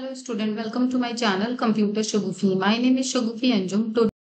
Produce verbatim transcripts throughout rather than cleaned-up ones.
Hello student, welcome to my channel Computer Shogufi. My name is Shogufi Anjum. To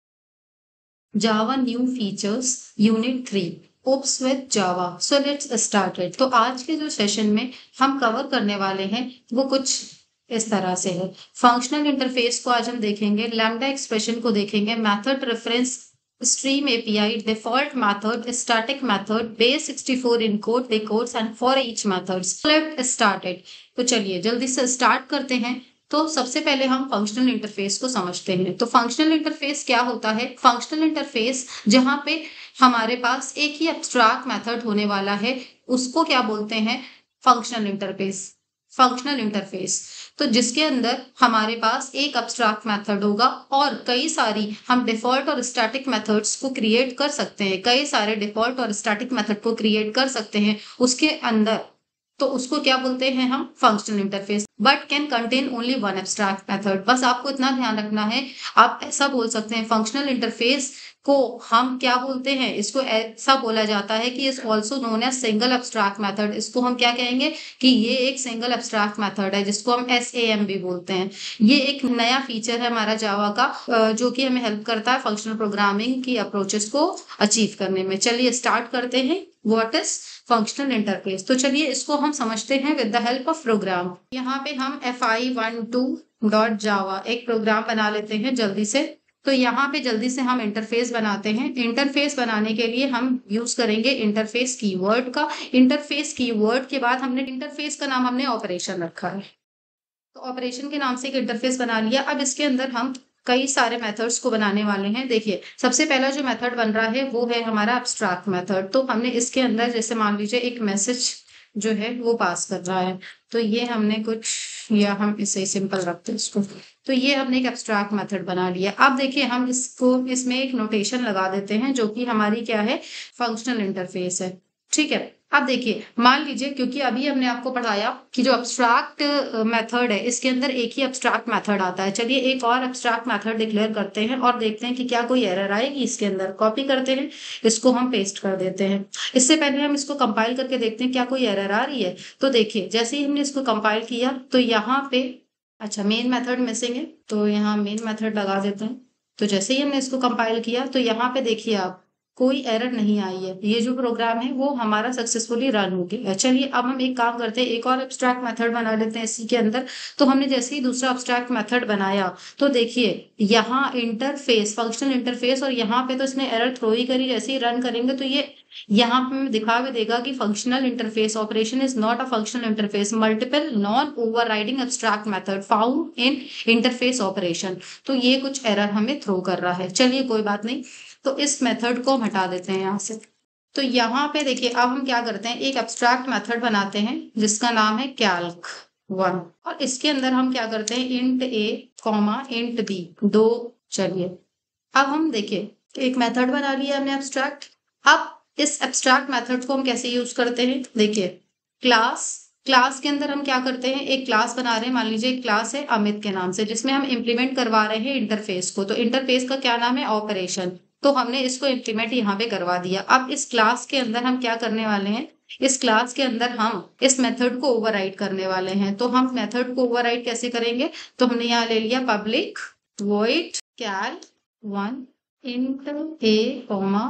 Java new features unit three Oops with Java. So let's start it. तो आज के जो session में हम cover करने वाले हैं वो कुछ इस तरह से है। फंक्शनल इंटरफेस को आज हम देखेंगे, लैम्डा एक्सप्रेशन को देखेंगे, method reference, stream API, default method, static method, base sixty four encode, decodes and for each methods. Let's start it. तो चलिए जल्दी से स्टार्ट करते हैं। तो सबसे पहले हम फंक्शनल इंटरफेस को समझते हैं। तो फंक्शनल इंटरफेस क्या होता है? फंक्शनल इंटरफेस जहां पे हमारे पास एक ही एब्स्ट्रैक्ट मेथड होने वाला है, उसको क्या बोलते हैं? Functional interface. फंक्शनल इंटरफेस तो जिसके अंदर हमारे पास एक एब्स्ट्रैक्ट मेथड होगा और कई सारी हम डिफॉल्ट और स्टैटिक मेथड्स को क्रिएट कर सकते हैं। कई सारे डिफॉल्ट और स्टैटिक मेथड को क्रिएट कर सकते हैं उसके अंदर। तो उसको क्या बोलते हैं हम? Functional interface. But can contain only one abstract method. बस आपको इतना ध्यान रखना है। आप ऐसा बोल सकते हैं फंक्शनल इंटरफेस को हम क्या बोलते हैं? इसको ऐसा बोला जाता है कि is also known as single abstract method. इसको हम क्या कहेंगे कि ये एक सिंगल एब्स्ट्रैक्ट मेथड है, जिसको हम एस ए एम भी बोलते हैं। ये एक नया फीचर है हमारा जावा का, जो कि हमें हेल्प करता है फंक्शनल प्रोग्रामिंग की अप्रोचेस को अचीव करने में। चलिए स्टार्ट करते हैं। What is functional interface? तो चलिए इसको हम समझते हैं with the help of program. यहाँ पे हम F I one two dot Java एक प्रोग्राम बना लेते हैं जल्दी से। तो यहाँ पे जल्दी से हम इंटरफेस बनाते हैं। इंटरफेस बनाने के लिए हम यूज करेंगे इंटरफेस कीवर्ड का। इंटरफेस कीवर्ड के बाद हमने इंटरफेस का नाम हमने ऑपरेशन रखा है। तो ऑपरेशन के नाम से एक इंटरफेस बना लिया। अब इसके अंदर हम कई सारे मेथड्स को बनाने वाले हैं। देखिए सबसे पहला जो मेथड बन रहा है वो है हमारा एब्स्ट्रैक्ट मेथड। तो हमने इसके अंदर जैसे मान लीजिए एक मैसेज जो है वो पास कर रहा है। तो ये हमने कुछ, या हम इसे सिंपल रखते हैं इसको। तो ये हमने एक एब्स्ट्रैक्ट मेथड बना लिया। अब देखिए हम इसको इसमें एक नोटेशन लगा देते हैं जो कि हमारी क्या है? फंक्शनल इंटरफेस है। ठीक है। अब देखिए मान लीजिए, क्योंकि अभी हमने आपको पढ़ाया कि जो एब्स्ट्रैक्ट मेथड है इसके अंदर एक ही एब्स्ट्रैक्ट मेथड आता है। चलिए एक और एब्स्ट्रैक्ट मेथड डिक्लेयर करते हैं और देखते हैं कि क्या कोई एरर आएगी इसके अंदर। कॉपी करते हैं, इसको हम पेस्ट कर देते हैं। इससे पहले हम इसको कंपाइल करके देखते हैं क्या कोई एरर आ रही है। तो देखिए जैसे ही हमने इसको कंपाइल किया तो यहाँ पे अच्छा मेन मेथड मिसिंग है, तो यहाँ मेन मेथड लगा देते हैं। तो जैसे ही हमने इसको कंपाइल किया तो यहाँ पे देखिए आप कोई एरर नहीं आई है। ये जो प्रोग्राम है वो हमारा सक्सेसफुली रन हो गया। चलिए अब हम एक काम करते हैं, एक और एब्स्ट्रैक्ट मेथड बना लेते हैं इसी के अंदर। तो हमने जैसे ही दूसरा एब्स्ट्रैक्ट मेथड बनाया तो देखिए यहाँ इंटरफेस, फंक्शनल इंटरफेस, और यहाँ पे तो इसने एरर थ्रो ही करी। जैसे ही रन करेंगे तो ये यहाँ पे दिखा भी देगा कि functional interface operation is not a functional interface, multiple non overriding abstract method found in interface operation. तो ये कुछ एरर हमें थ्रो कर रहा है। चलिए कोई बात नहीं, तो इस मेथड को हम हटा देते हैं यहाँ से। तो यहाँ पे देखिए अब हम क्या करते हैं, एक एब्स्ट्रैक्ट मेथड बनाते हैं जिसका नाम है कैल्क वन, और इसके अंदर हम क्या करते हैं int a comma int b दो। चलिए अब हम देखिए एक मेथड बना लिया हमने एब्स्ट्रैक्ट। अब इस एब्स्ट्रैक्ट मेथड को हम कैसे यूज करते हैं? देखिए क्लास क्लास के अंदर हम क्या करते हैं, एक क्लास बना रहे हैं। मान लीजिए एक क्लास है अमित के नाम से, जिसमें हम इंप्लीमेंट करवा रहे हैं इंटरफेस को। तो इंटरफेस का क्या नाम है? ऑपरेशन। तो हमने इसको इंप्लीमेंट यहाँ पे करवा दिया। अब इस क्लास के अंदर हम क्या करने वाले हैं, इस क्लास के अंदर हम इस मेथड को ओवरराइड करने वाले हैं। तो हम मेथड को ओवरराइड कैसे करेंगे? तो हमने यहाँ ले लिया public void cal one int a comma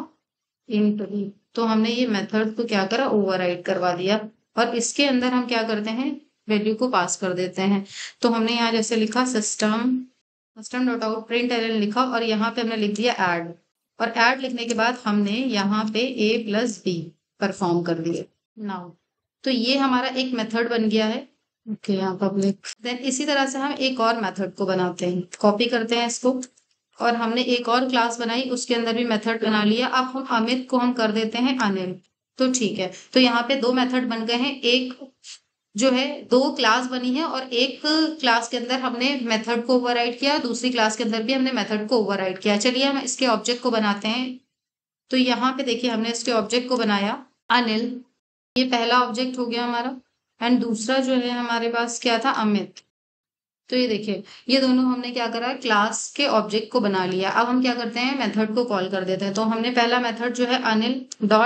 int b. तो हमने ये मेथड को क्या करा? ओवरराइड करवा दिया। और इसके अंदर हम क्या करते हैं, वैल्यू को पास कर देते हैं। तो हमने यहाँ जैसे लिखा system system dot out print LN लिखा, और यहाँ पे हमने लिख दिया ऐड। और ऐड लिखने के बाद हमने यहाँ पे ए प्लस बी परफॉर्म कर दिए नाउ। तो ये हमारा एक मेथड बन गया है। ओके यहाँ पब्लिक। देन इसी तरह से हम एक और मेथड को बनाते हैं। कॉपी करते हैं इसको, और हमने एक और क्लास बनाई, उसके अंदर भी मेथड बना लिया। अब हम अमित को हम कर देते हैं अनिल। तो ठीक है, तो यहाँ पे दो मेथड बन गए हैं। एक जो है दो क्लास बनी है, और एक क्लास के अंदर हमने मेथड को ओवरराइड किया, दूसरी क्लास के अंदर भी हमने मेथड को ओवरराइड किया। चलिए हम इसके ऑब्जेक्ट को बनाते हैं। तो यहाँ पे देखिए हमने इसके ऑब्जेक्ट को बनाया अनिल, ये पहला ऑब्जेक्ट हो गया हमारा। एंड दूसरा जो है हमारे पास क्या था? अमित। तो ये देखिए ये दोनों हमने क्या करा, क्लास के ऑब्जेक्ट को बना लिया। अब हम क्या करते हैं, मेथड को कॉल कर देते हैं। तो हमने पहला मेथड जो है अनिल डॉट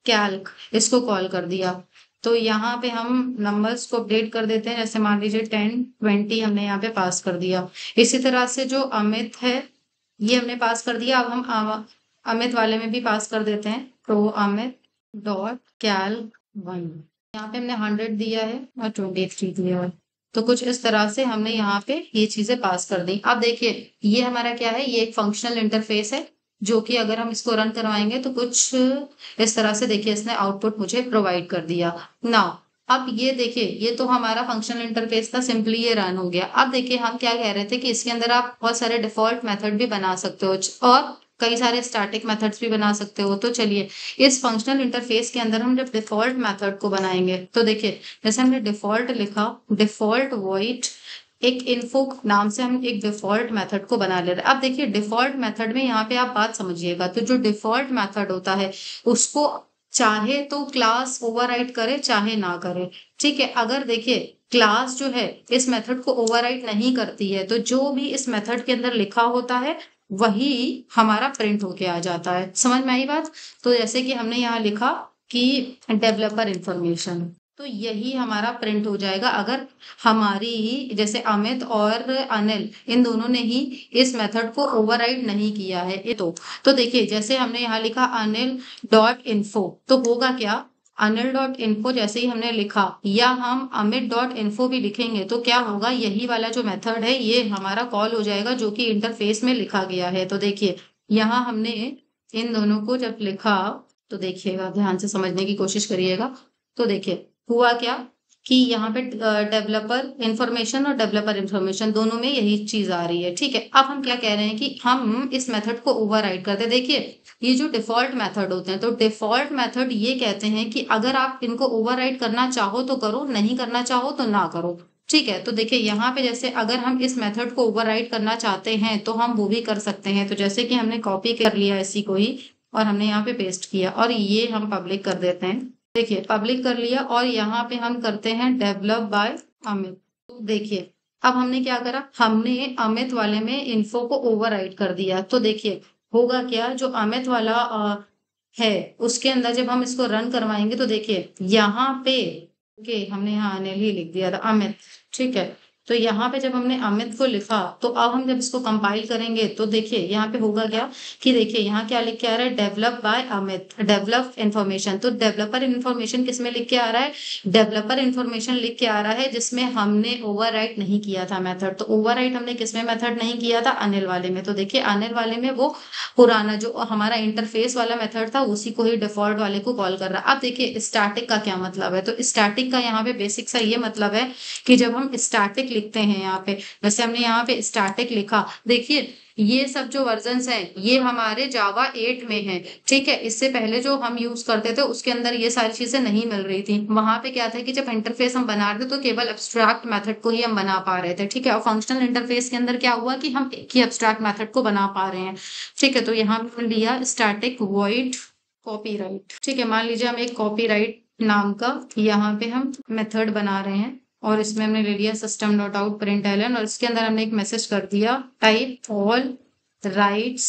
कैल्क इसको कॉल कर दिया। तो यहाँ पे हम नंबर्स को अपडेट कर देते हैं, जैसे मान लीजिए टेन ट्वेंटी हमने यहाँ पे पास कर दिया। इसी तरह से जो अमित है ये हमने पास कर दिया। अब हम अम- अमित वाले में भी पास कर देते हैं। तो अमित डॉट कैल वन, यहाँ पे हमने हंड्रेड दिया है और ट्वेंटी थ्री दिया है। तो कुछ इस तरह से हमने यहाँ पे ये चीजें पास कर दी। अब देखिए ये हमारा क्या है, ये एक फंक्शनल इंटरफेस है जो कि अगर हम इसको रन करवाएंगे तो कुछ इस तरह से देखिए इसने आउटपुट मुझे प्रोवाइड कर दिया। नाउ अब ये देखिए ये तो हमारा फंक्शनल इंटरफेस था, सिंपली ये रन हो गया। अब देखिए हम क्या कह रहे थे कि इसके अंदर आप बहुत सारे डिफॉल्ट मेथड भी बना सकते हो और कई सारे स्टैटिक मेथड्स भी बना सकते हो। तो चलिए इस फंक्शनल इंटरफेस के अंदर हम जब डिफॉल्ट मेथड को बनाएंगे तो देखिए जैसे हमने डिफॉल्ट लिखा, डिफॉल्ट वॉइड एक इन्फो नाम से हम एक डिफॉल्ट मेथड को बना ले रहे हैं। अब देखिए डिफॉल्ट मेथड में यहाँ पे आप बात समझिएगा, तो जो डिफॉल्ट मेथड होता है उसको चाहे तो क्लास ओवरराइड करे चाहे ना करे, ठीक है। अगर देखिए क्लास जो है इस मेथड को ओवरराइड नहीं करती है तो जो भी इस मेथड के अंदर लिखा होता है वही हमारा प्रिंट होके आ जाता है। समझ में आई बात? तो जैसे कि हमने यहाँ लिखा कि डेवलपर इंफॉर्मेशन, तो यही हमारा प्रिंट हो जाएगा अगर हमारी ही जैसे अमित और अनिल इन दोनों ने ही इस मेथड को ओवरराइड नहीं किया है। ये तो तो देखिए जैसे हमने यहाँ लिखा अनिल डॉट इन्फो, तो होगा क्या, अनिल डॉट इन्फो जैसे ही हमने लिखा या हम अमित डॉट इन्फो भी लिखेंगे तो क्या होगा, यही वाला जो मेथड है ये हमारा कॉल हो जाएगा जो कि इंटरफेस में लिखा गया है। तो देखिए यहाँ हमने इन दोनों को जब लिखा तो देखिएगा, ध्यान से समझने की कोशिश करिएगा। तो देखिए हुआ क्या कि यहाँ पे डेवलपर इंफॉर्मेशन और डेवलपर इंफॉर्मेशन दोनों में यही चीज आ रही है, ठीक है। अब हम क्या कह रहे हैं कि हम इस मेथड को ओवरराइड करते हैं। देखिए ये जो डिफॉल्ट मेथड होते हैं तो डिफॉल्ट मेथड ये कहते हैं कि अगर आप इनको ओवरराइड करना चाहो तो करो, नहीं करना चाहो तो ना करो, ठीक है। तो देखिए यहाँ पे जैसे अगर हम इस मेथड को ओवरराइड करना चाहते हैं तो हम वो भी कर सकते हैं। तो जैसे कि हमने कॉपी कर लिया इसी को ही और हमने यहाँ पे पेस्ट किया और ये हम पब्लिक कर देते हैं। देखिए पब्लिक कर लिया और यहाँ पे हम करते हैं डेवलप बाय अमित। तो देखिए अब हमने क्या करा, हमने अमित वाले में इन्फो को ओवरराइड कर दिया। तो देखिए होगा क्या, जो अमित वाला आ, है उसके अंदर जब हम इसको रन करवाएंगे तो देखिए यहाँ पे ओके हमने यहाँ अनिल ही लिख दिया था, अमित, ठीक है। तो यहाँ पे जब हमने अमित को लिखा तो अब हम जब इसको कंपाइल करेंगे तो देखिए यहाँ पे होगा क्या कि देखिए यहाँ क्या लिख के आ रहा है, develop by Amit, develop information. तो डेवलपर इन्फॉर्मेशन किसमें लिख के आ रहा है, डेवलपर इन्फॉर्मेशन लिख के आ रहा है जिसमें हमने ओवरराइट नहीं किया था मेथड। तो ओवरराइट हमने किसमें मेथड नहीं किया था, अनिल वाले में। तो देखिए अनिल वाले में वो पुराना जो हमारा इंटरफेस वाला मेथड था उसी को ही डिफॉल्ट वाले को कॉल कर रहा है। अब देखिए स्टैटिक का क्या मतलब है, तो स्टैटिक का यहाँ पे बेसिक सा ये मतलब है कि जब हम स्टैटिक लिखते हैं यहाँ पे, जैसे हमने यहाँ पे स्टैटिक लिखा, देखिए ये सब जो वर्जन्स हैं ये हमारे जावा एट में है, ठीक है। इससे पहले जो हम यूज करते थे उसके अंदर ये सारी चीजें नहीं मिल रही थी। वहां पे क्या था कि जब इंटरफेस हम बना रहे थे तो केवल एब्स्ट्रैक्ट मेथड को ही हम बना पा रहे थे, ठीक है। और फंक्शनल इंटरफेस के अंदर क्या हुआ कि हम एक ही एब्स्ट्रैक्ट मेथड को बना पा रहे हैं, ठीक है। तो यहाँ पे लिया स्टैटिक वॉइड कॉपीराइट, ठीक है। मान लीजिए हम एक कॉपीराइट नाम का यहाँ पे हम मेथड बना रहे हैं और इसमें हमने ले लिया system dot out print LN और इसके अंदर हमने एक मैसेज कर दिया type all rights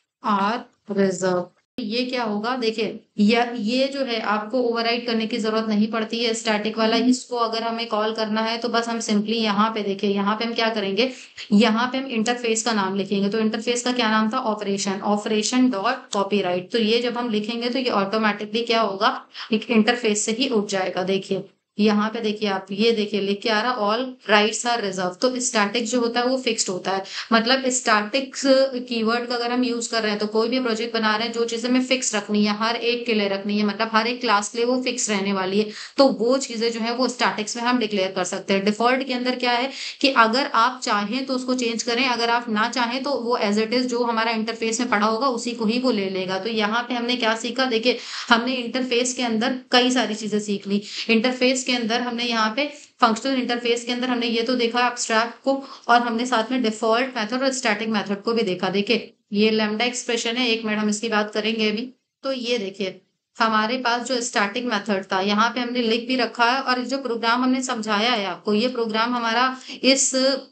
are reserve. ये क्या होगा, देखिए ये ये जो है आपको ओवरराइड करने की जरूरत नहीं पड़ती है स्टैटिक वाला। इसको अगर हमें कॉल करना है तो बस हम सिंपली यहाँ पे देखिए यहाँ पे हम क्या करेंगे, यहाँ पे हम इंटरफेस का नाम लिखेंगे। तो इंटरफेस का क्या नाम था, ऑपरेशन, ऑपरेशन डॉट कॉपीराइट। तो ये जब हम लिखेंगे तो ये ऑटोमेटिकली क्या होगा, एक इंटरफेस से ही उठ जाएगा। देखिए यहाँ पे देखिए आप ये देखिए लिख के आ रहा ऑल राइट्स आर रिजर्व। तो स्टैटिक जो होता है वो फिक्स्ड होता है, मतलब स्टैटिक कीवर्ड का अगर हम यूज कर रहे हैं तो कोई भी प्रोजेक्ट बना रहे हैं जो चीजें हमें फिक्स रखनी है हर एक के लिए रखनी है, मतलब हर एक क्लास के लिए वो फिक्स रहने वाली है, तो वो चीजें जो है वो स्टैटिक्स में हम डिक्लेयर कर सकते हैं। डिफॉल्ट के अंदर क्या है कि अगर आप चाहें तो उसको चेंज करें, अगर आप ना चाहें तो वो एज इट इज जो हमारा इंटरफेस में पड़ा होगा उसी को ही वो ले लेगा। तो यहाँ पे हमने क्या सीखा, देखिए हमने इंटरफेस के अंदर कई सारी चीजें सीख ली। इंटरफेस के अंदर हमने यहाँ पे फंक्शनल इंटरफेस के अंदर हमने ये तो देखा एब्स्ट्रैक्ट को और हमने साथ में डिफॉल्ट मेथड और स्टैटिक मेथड को भी देखा। देखिए ये लैम्डा एक्सप्रेशन है, एक मिनट हम इसकी बात करेंगे अभी। तो ये देखिए हमारे पास जो स्टैटिक मेथड था यहाँ पे हमने लिख भी रखा है, और जो प्रोग्राम हमने समझाया है आपको, ये प्रोग्राम हमारा इस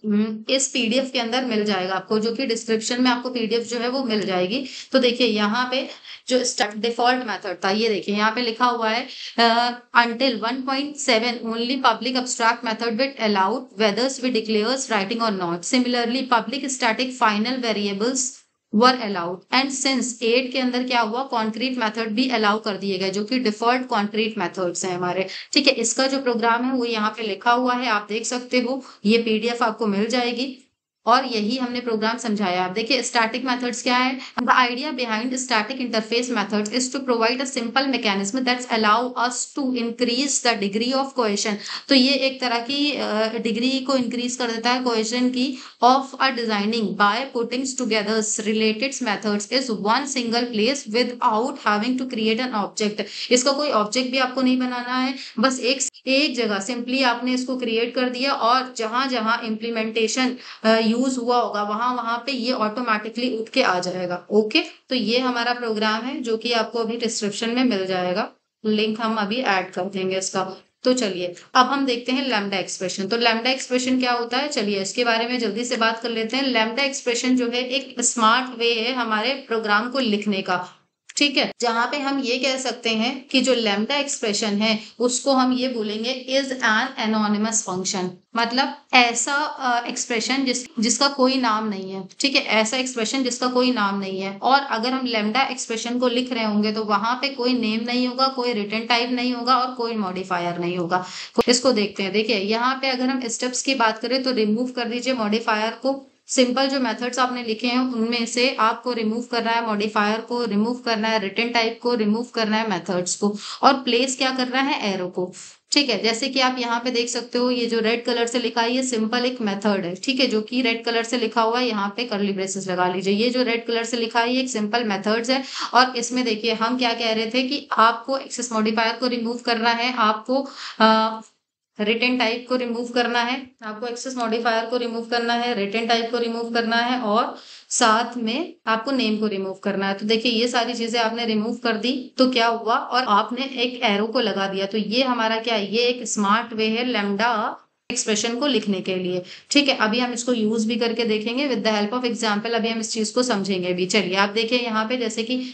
इस पीडीएफ के अंदर मिल जाएगा आपको, जो कि डिस्क्रिप्शन में आपको पीडीएफ जो है वो मिल जाएगी। तो देखिए यहाँ पे जो डिफॉल्ट मेथड था, ये देखिए यहाँ पे लिखा हुआ है until one point seven only public abstract method with allowed whethers with declares writing और not, similarly public static final variables were allowed, and since eight के अंदर क्या हुआ, कॉन्क्रीट मेथड भी अलाउ कर दिए गए, जो कि डिफॉल्ट कॉन्क्रीट मेथड्स हैं हमारे। ठीक है, इसका जो प्रोग्राम है वो यहाँ पे लिखा हुआ है, आप देख सकते हो, ये पीडीएफ आपको मिल जाएगी, और यही हमने प्रोग्राम समझाया। आप देखिए स्टैटिक मेथड्स क्या है। The idea behind static interface methods is to provide a simple mechanism that's allow us to increase the degree of cohesion. तो ये एक तरह की डिग्री को इंक्रीज कर देता है कोहेशन की of a designing by putting together related methods is one single place without having to create an object. इसका कोई ऑब्जेक्ट भी आपको नहीं बनाना है, बस एक एक जगह सिंपली आपने इसको क्रिएट कर दिया, और जहां जहां इम्प्लीमेंटेशन यूज हुआ होगा वहां वहां पे ये ऑटोमेटिकली उठ के आ जाएगा। ओके, तो ये हमारा प्रोग्राम है जो कि आपको अभी डिस्क्रिप्शन में मिल जाएगा, लिंक हम अभी ऐड कर देंगे इसका। तो चलिए अब हम देखते हैं लैम्डा एक्सप्रेशन। तो लैम्डा एक्सप्रेशन क्या होता है, चलिए इसके बारे में जल्दी से बात कर लेते हैं। लैम्डा एक्सप्रेशन जो है एक स्मार्ट वे है हमारे प्रोग्राम को लिखने का। ठीक है, जहां पे हम ये कह सकते हैं कि जो लैम्डा एक्सप्रेशन है उसको हम ये बोलेंगे इज एन एनोनिमस फंक्शन, मतलब ऐसा एक्सप्रेशन जिस जिसका कोई नाम नहीं है। ठीक है, ऐसा एक्सप्रेशन जिसका कोई नाम नहीं है, और अगर हम लैम्डा एक्सप्रेशन को लिख रहे होंगे तो वहां पे कोई नेम नहीं होगा, कोई रिटर्न टाइप नहीं होगा, और कोई मॉडिफायर नहीं होगा। इसको देखते हैं, देखिए यहाँ पे अगर हम स्टेप्स की बात करें तो रिमूव कर दीजिए मॉडिफायर को। सिंपल जो मेथड्स आपने लिखे हैं उनमें से आपको रिमूव करना है मॉडिफायर को, रिमूव करना है रिटर्न टाइप को, रिमूव करना है मेथड्स को, और प्लेस क्या करना है, एरो को। ठीक है, जैसे कि आप यहाँ पे देख सकते हो, ये जो रेड कलर से लिखा है ये सिंपल एक मेथड है। ठीक है, जो कि रेड कलर से लिखा हुआ है, यहाँ पे कर्ली ब्रेसेस लगा लीजिए। ये जो रेड कलर से लिखा है ये एक सिंपल मेथड्स है, और इसमें देखिए हम क्या कह रहे थे कि आपको एक्सेस मॉडिफायर को रिमूव करना है, आपको आ, रिटर्न टाइप को रिमूव करना है, आपको एक्सेस मॉडिफायर को रिमूव करना है, रिटर्न टाइप को रिमूव करना है, और साथ में आपको नेम को रिमूव करना है। तो देखिए ये सारी चीजें आपने रिमूव कर दी, तो क्या हुआ, और आपने एक एरो को लगा दिया। तो ये हमारा क्या है, ये एक स्मार्ट वे है लैम्डा एक्सप्रेशन को लिखने के लिए। ठीक है, अभी हम इसको यूज भी करके देखेंगे with the help of example. अभी हम इस चीज को समझेंगे भी। चलिए आप देखिए यहाँ पे, जैसे कि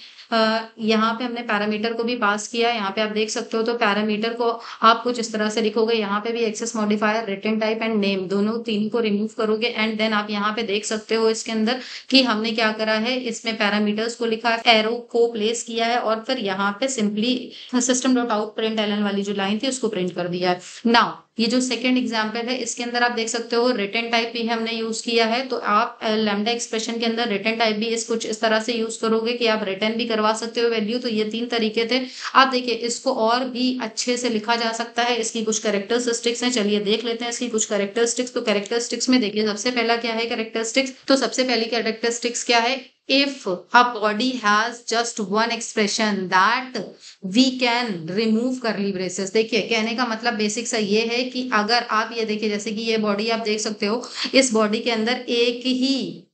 यहाँ पे हमने पैरामीटर को भी पास किया, यहाँ पे आप देख सकते हो। तो पैरामीटर को आप कुछ इस तरह से लिखोगे, यहाँ पे भी access modifier, return type and name, दोनों तीन को रिमूव करोगे, एंड देन आप यहाँ पे देख सकते हो इसके अंदर कि हमने क्या करा है, इसमें पैरामीटर्स को लिखा है, एरो को प्लेस किया है, और फिर यहाँ पे simply system dot out print LN वाली जो लाइन थी उसको प्रिंट कर दिया है। नाउ ये जो सेकंड एग्जांपल है इसके अंदर आप देख सकते हो रिटर्न टाइप भी हमने यूज किया है। तो आप लैम्डा एक्सप्रेशन के अंदर रिटर्न टाइप भी इस कुछ इस तरह से यूज करोगे कि आप रिटर्न भी करवा सकते हो वैल्यू। तो ये तीन तरीके थे। आप देखिए इसको और भी अच्छे से लिखा जा सकता है, इसकी कुछ कैरेक्टरिस्टिक्स हैं, चलिए देख लेते हैं इसकी कुछ कैरेक्टरिस्टिक्स। तो कैरेक्टरिस्टिक्स में देखिए सबसे पहला क्या है कैरेक्टरिस्टिक्स, तो सबसे पहली कैरेक्टरिस्टिक्स क्या है, if a body has just one expression that we can remove curly braces। देखिए कहने का मतलब बेसिक सा ये है कि अगर आप ये देखिए, जैसे कि ये बॉडी आप देख सकते हो, इस बॉडी के अंदर एक ही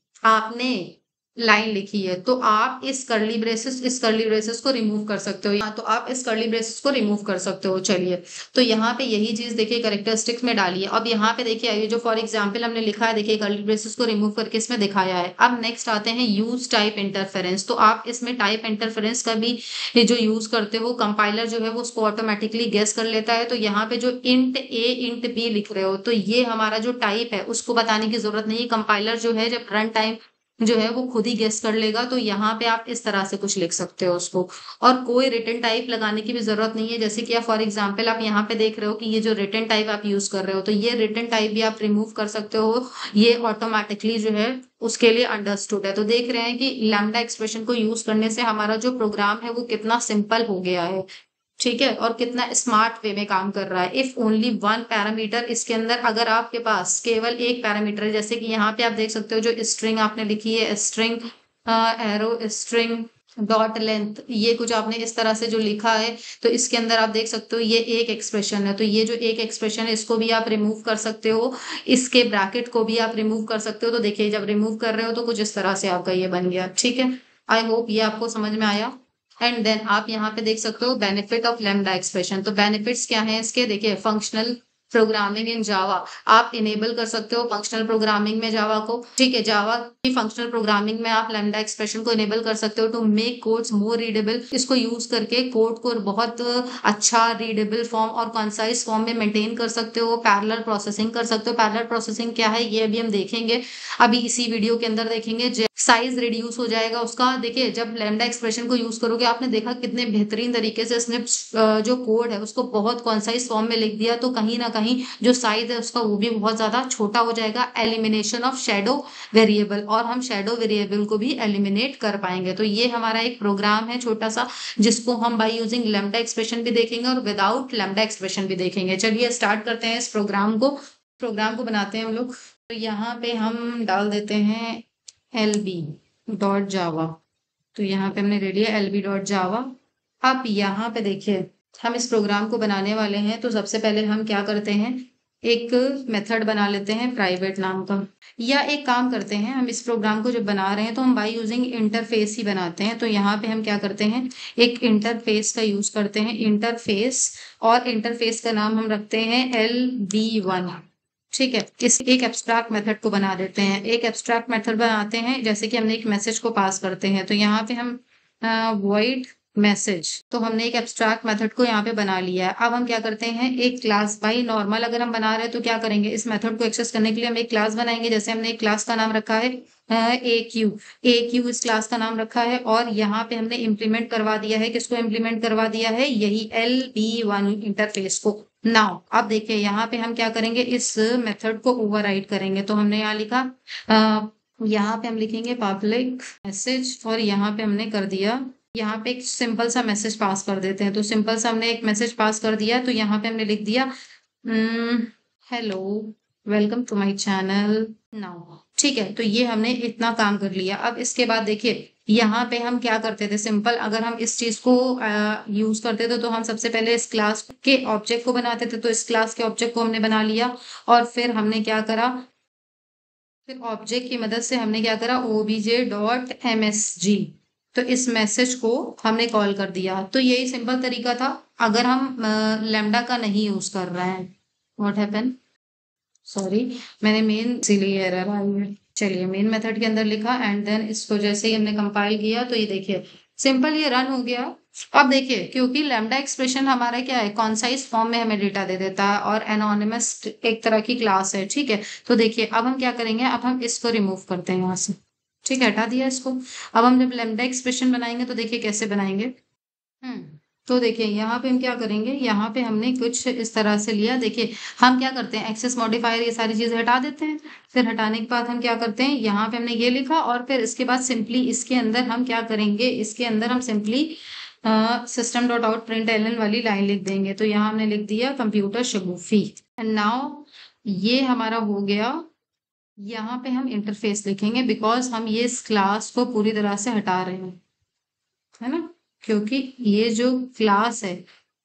आपने लाइन लिखी है, तो आप इस कर्ली ब्रेसेस इस कर्ली ब्रेसेस को रिमूव कर सकते हो। तो आप इस कर्ली ब्रेसेस को रिमूव कर सकते हो। चलिए तो यहाँ पे यही चीज देखिए कैरेक्टरिस्टिक्स में डालिए। अब यहाँ पे देखिए ये जो फॉर एग्जांपल हमने लिखा है, देखिए कर्ली ब्रेसेस को रिमूव करके इसमें दिखाया है। अब नेक्स्ट आते हैं यूज टाइप इंटरफेरेंस। तो आप इसमें टाइप इंटरफेरेंस का भी जो यूज करते हो, कंपाइलर जो है वो उसको ऑटोमेटिकली गेस कर लेता है। तो यहाँ पे जो इंट ए इंट बी लिख रहे हो, तो ये हमारा जो टाइप है उसको बताने की जरूरत नहीं है। कंपाइलर जो है जब रन टाइम जो है वो खुद ही गेस कर लेगा। तो यहाँ पे आप इस तरह से कुछ लिख सकते हो उसको, और कोई रिटर्न टाइप लगाने की भी जरूरत नहीं है। जैसे कि आप फॉर एग्जांपल आप यहाँ पे देख रहे हो कि ये जो रिटर्न टाइप आप यूज कर रहे हो, तो ये रिटर्न टाइप भी आप रिमूव कर सकते हो, ये ऑटोमेटिकली जो है उसके लिए अंडरस्टूड है। तो देख रहे हैं कि लैम्डा एक्सप्रेशन को यूज करने से हमारा जो प्रोग्राम है वो कितना सिंपल हो गया है, ठीक है, और कितना स्मार्ट वे में काम कर रहा है। इफ ओनली वन पैरामीटर, इसके अंदर अगर आपके पास केवल एक पैरामीटर है, जैसे कि यहाँ पे आप देख सकते हो जो स्ट्रिंग आपने लिखी है, string arrow string dot length, ये कुछ आपने इस तरह से जो लिखा है, तो इसके अंदर आप देख सकते हो ये एक एक्सप्रेशन है। तो ये जो एक एक्सप्रेशन है इसको भी आप रिमूव कर सकते हो, इसके ब्रैकेट को भी आप रिमूव कर सकते हो। तो देखिए जब रिमूव कर रहे हो तो कुछ इस तरह से आपका ये बन गया। ठीक है, आई होप ये आपको समझ में आया। एंड देन आप यहाँ पे देख सकते हो बेनिफिट ऑफ लैम्डा एक्सप्रेशन। तो बेनिफिट्स क्या हैं इसके, देखिए फंक्शनल प्रोग्रामिंग इन जावा, आप इनेबल कर सकते हो फंक्शनल प्रोग्रामिंग में जावा को, ठीक है। जावा की फंक्शनल प्रोग्रामिंग में आप लैम्डा एक्सप्रेशन को इनेबल कर सकते हो to make codes more readable. इसको यूज करके कोड को बहुत अच्छा रीडेबल फॉर्म और कंसाइज फॉर्म में मेंटेन कर सकते हो। पैरेलल प्रोसेसिंग कर सकते हो। पैरेलल प्रोसेसिंग क्या है ये अभी हम देखेंगे, अभी इसी वीडियो के अंदर देखेंगे। साइज रिड्यूस हो जाएगा उसका। देखिए जब लैम्डा एक्सप्रेशन को यूज करोगे, आपने देखा कितने बेहतरीन तरीके से इसने जो कोड है उसको बहुत कॉन्साइज फॉर्म में लिख दिया, तो कहीं ना कहीं जो साइज है उसका वो भी बहुत ज्यादा छोटा हो जाएगा। एलिमिनेशन ऑफ शेडो वेरिएबल, और हम शेडो वेरिएबल को भी एलिमिनेट कर पाएंगे। तो ये हमारा एक प्रोग्राम है छोटा सा, जिसको हम बाय यूजिंग लैम्डा एक्सप्रेशन भी देखेंगे और विदाउट लैम्डा एक्सप्रेशन भी देखेंगे। चलिए स्टार्ट करते हैं इस प्रोग्राम को। प्रोग्राम को बनाते हैं हम लोग। तो यहाँ पे हम डाल देते हैं एल बी डॉट जावा। तो यहाँ पे हमने ले लिया एल बी डॉट जावा। अब यहाँ पे देखिए हम इस प्रोग्राम को बनाने वाले हैं, तो सबसे पहले हम क्या करते हैं, एक मेथड बना लेते हैं प्राइवेट नाम का। या एक काम करते हैं, हम इस प्रोग्राम को जब बना रहे हैं तो हम बाय यूजिंग इंटरफेस ही बनाते हैं। तो यहाँ पे हम क्या करते हैं, एक इंटरफेस का यूज करते हैं, इंटरफेस, और इंटरफेस का नाम हम रखते हैं एल बी वन, ठीक है। इस एक एब्स्ट्रैक्ट मेथड को बना देते हैं। एक एब्स्ट्रैक्ट मेथड बनाते हैं, जैसे कि हमने एक मैसेज को पास करते हैं। तो यहाँ पे हम वॉइड मैसेज, तो हमने एक एब्स्ट्रैक्ट मेथड को यहाँ पे बना लिया है। अब हम क्या करते हैं, एक क्लास, बाई नॉर्मल अगर हम बना रहे हैं तो क्या करेंगे, इस मेथड को एक्सेस करने के लिए हम एक क्लास बनाएंगे। जैसे हमने एक क्लास का नाम रखा है ए क्यू, ए क्यू इस क्लास का नाम रखा है, और यहाँ पे हमने इम्प्लीमेंट करवा दिया है, किसको इम्प्लीमेंट करवा दिया है, यही एल बी वन इंटरफेस को। नाउ अब देखिए यहाँ पे हम क्या करेंगे, इस मेथड को ओवरराइड करेंगे। तो हमने यहाँ लिखा, आ, यहाँ पे हम लिखेंगे पब्लिक मैसेज, और यहाँ पे हमने कर दिया, यहाँ पे एक सिंपल सा मैसेज पास कर देते हैं। तो सिंपल सा हमने एक मैसेज पास कर दिया, तो यहाँ पे हमने लिख दिया hello welcome to my channel now, ठीक है। तो ये हमने इतना काम कर लिया। अब इसके बाद देखिए यहाँ पे हम क्या करते थे, सिंपल अगर हम इस चीज को यूज करते थे तो हम सबसे पहले इस क्लास के ऑब्जेक्ट को बनाते थे। तो इस क्लास के ऑब्जेक्ट को हमने बना लिया, और फिर हमने क्या करा, फिर ऑब्जेक्ट की मदद से हमने क्या करा, OBJ dot M S G, तो इस मैसेज को हमने कॉल कर दिया। तो यही सिंपल तरीका था अगर हम लैम्डा का नहीं यूज कर रहे हैं। व्हाट हैपन, सॉरी मैंने मेन इसीलिए एरर आई है। चलिए मेन मेथड के अंदर लिखा, एंड देन इसको जैसे ही हमने कंपाइल किया तो ये देखिए सिंपल ये रन हो गया। अब देखिए क्योंकि लैम्डा एक्सप्रेशन हमारा क्या है, कॉन्साइज फॉर्म में हमें डेटा दे देता है, और एनोनिमस एक तरह की क्लास है, ठीक है। तो देखिए अब हम क्या करेंगे, अब हम इसको रिमूव करते हैं यहाँ से, ठीक है, हटा दिया इसको। अब हम जब लैम्डा एक्सप्रेशन बनाएंगे तो देखिए कैसे बनाएंगे। हम्म तो देखिए यहाँ पे हम क्या करेंगे, यहाँ पे हमने कुछ इस तरह से लिया। देखिए हम क्या करते हैं, एक्सेस मॉडिफायर ये सारी चीजें हटा देते हैं। फिर हटाने के बाद हम क्या करते हैं, यहाँ पे हमने ये लिखा, और फिर इसके बाद सिंपली इसके अंदर हम क्या करेंगे, इसके अंदर हम simply system dot out print LN वाली लाइन लिख देंगे। तो यहाँ हमने लिख दिया कंप्यूटर शगुफी, एंड नाउ ये हमारा हो गया। यहाँ पे हम इंटरफेस लिखेंगे, बिकॉज हम ये इस क्लास को पूरी तरह से हटा रहे हैं, है ना, क्योंकि ये जो क्लास है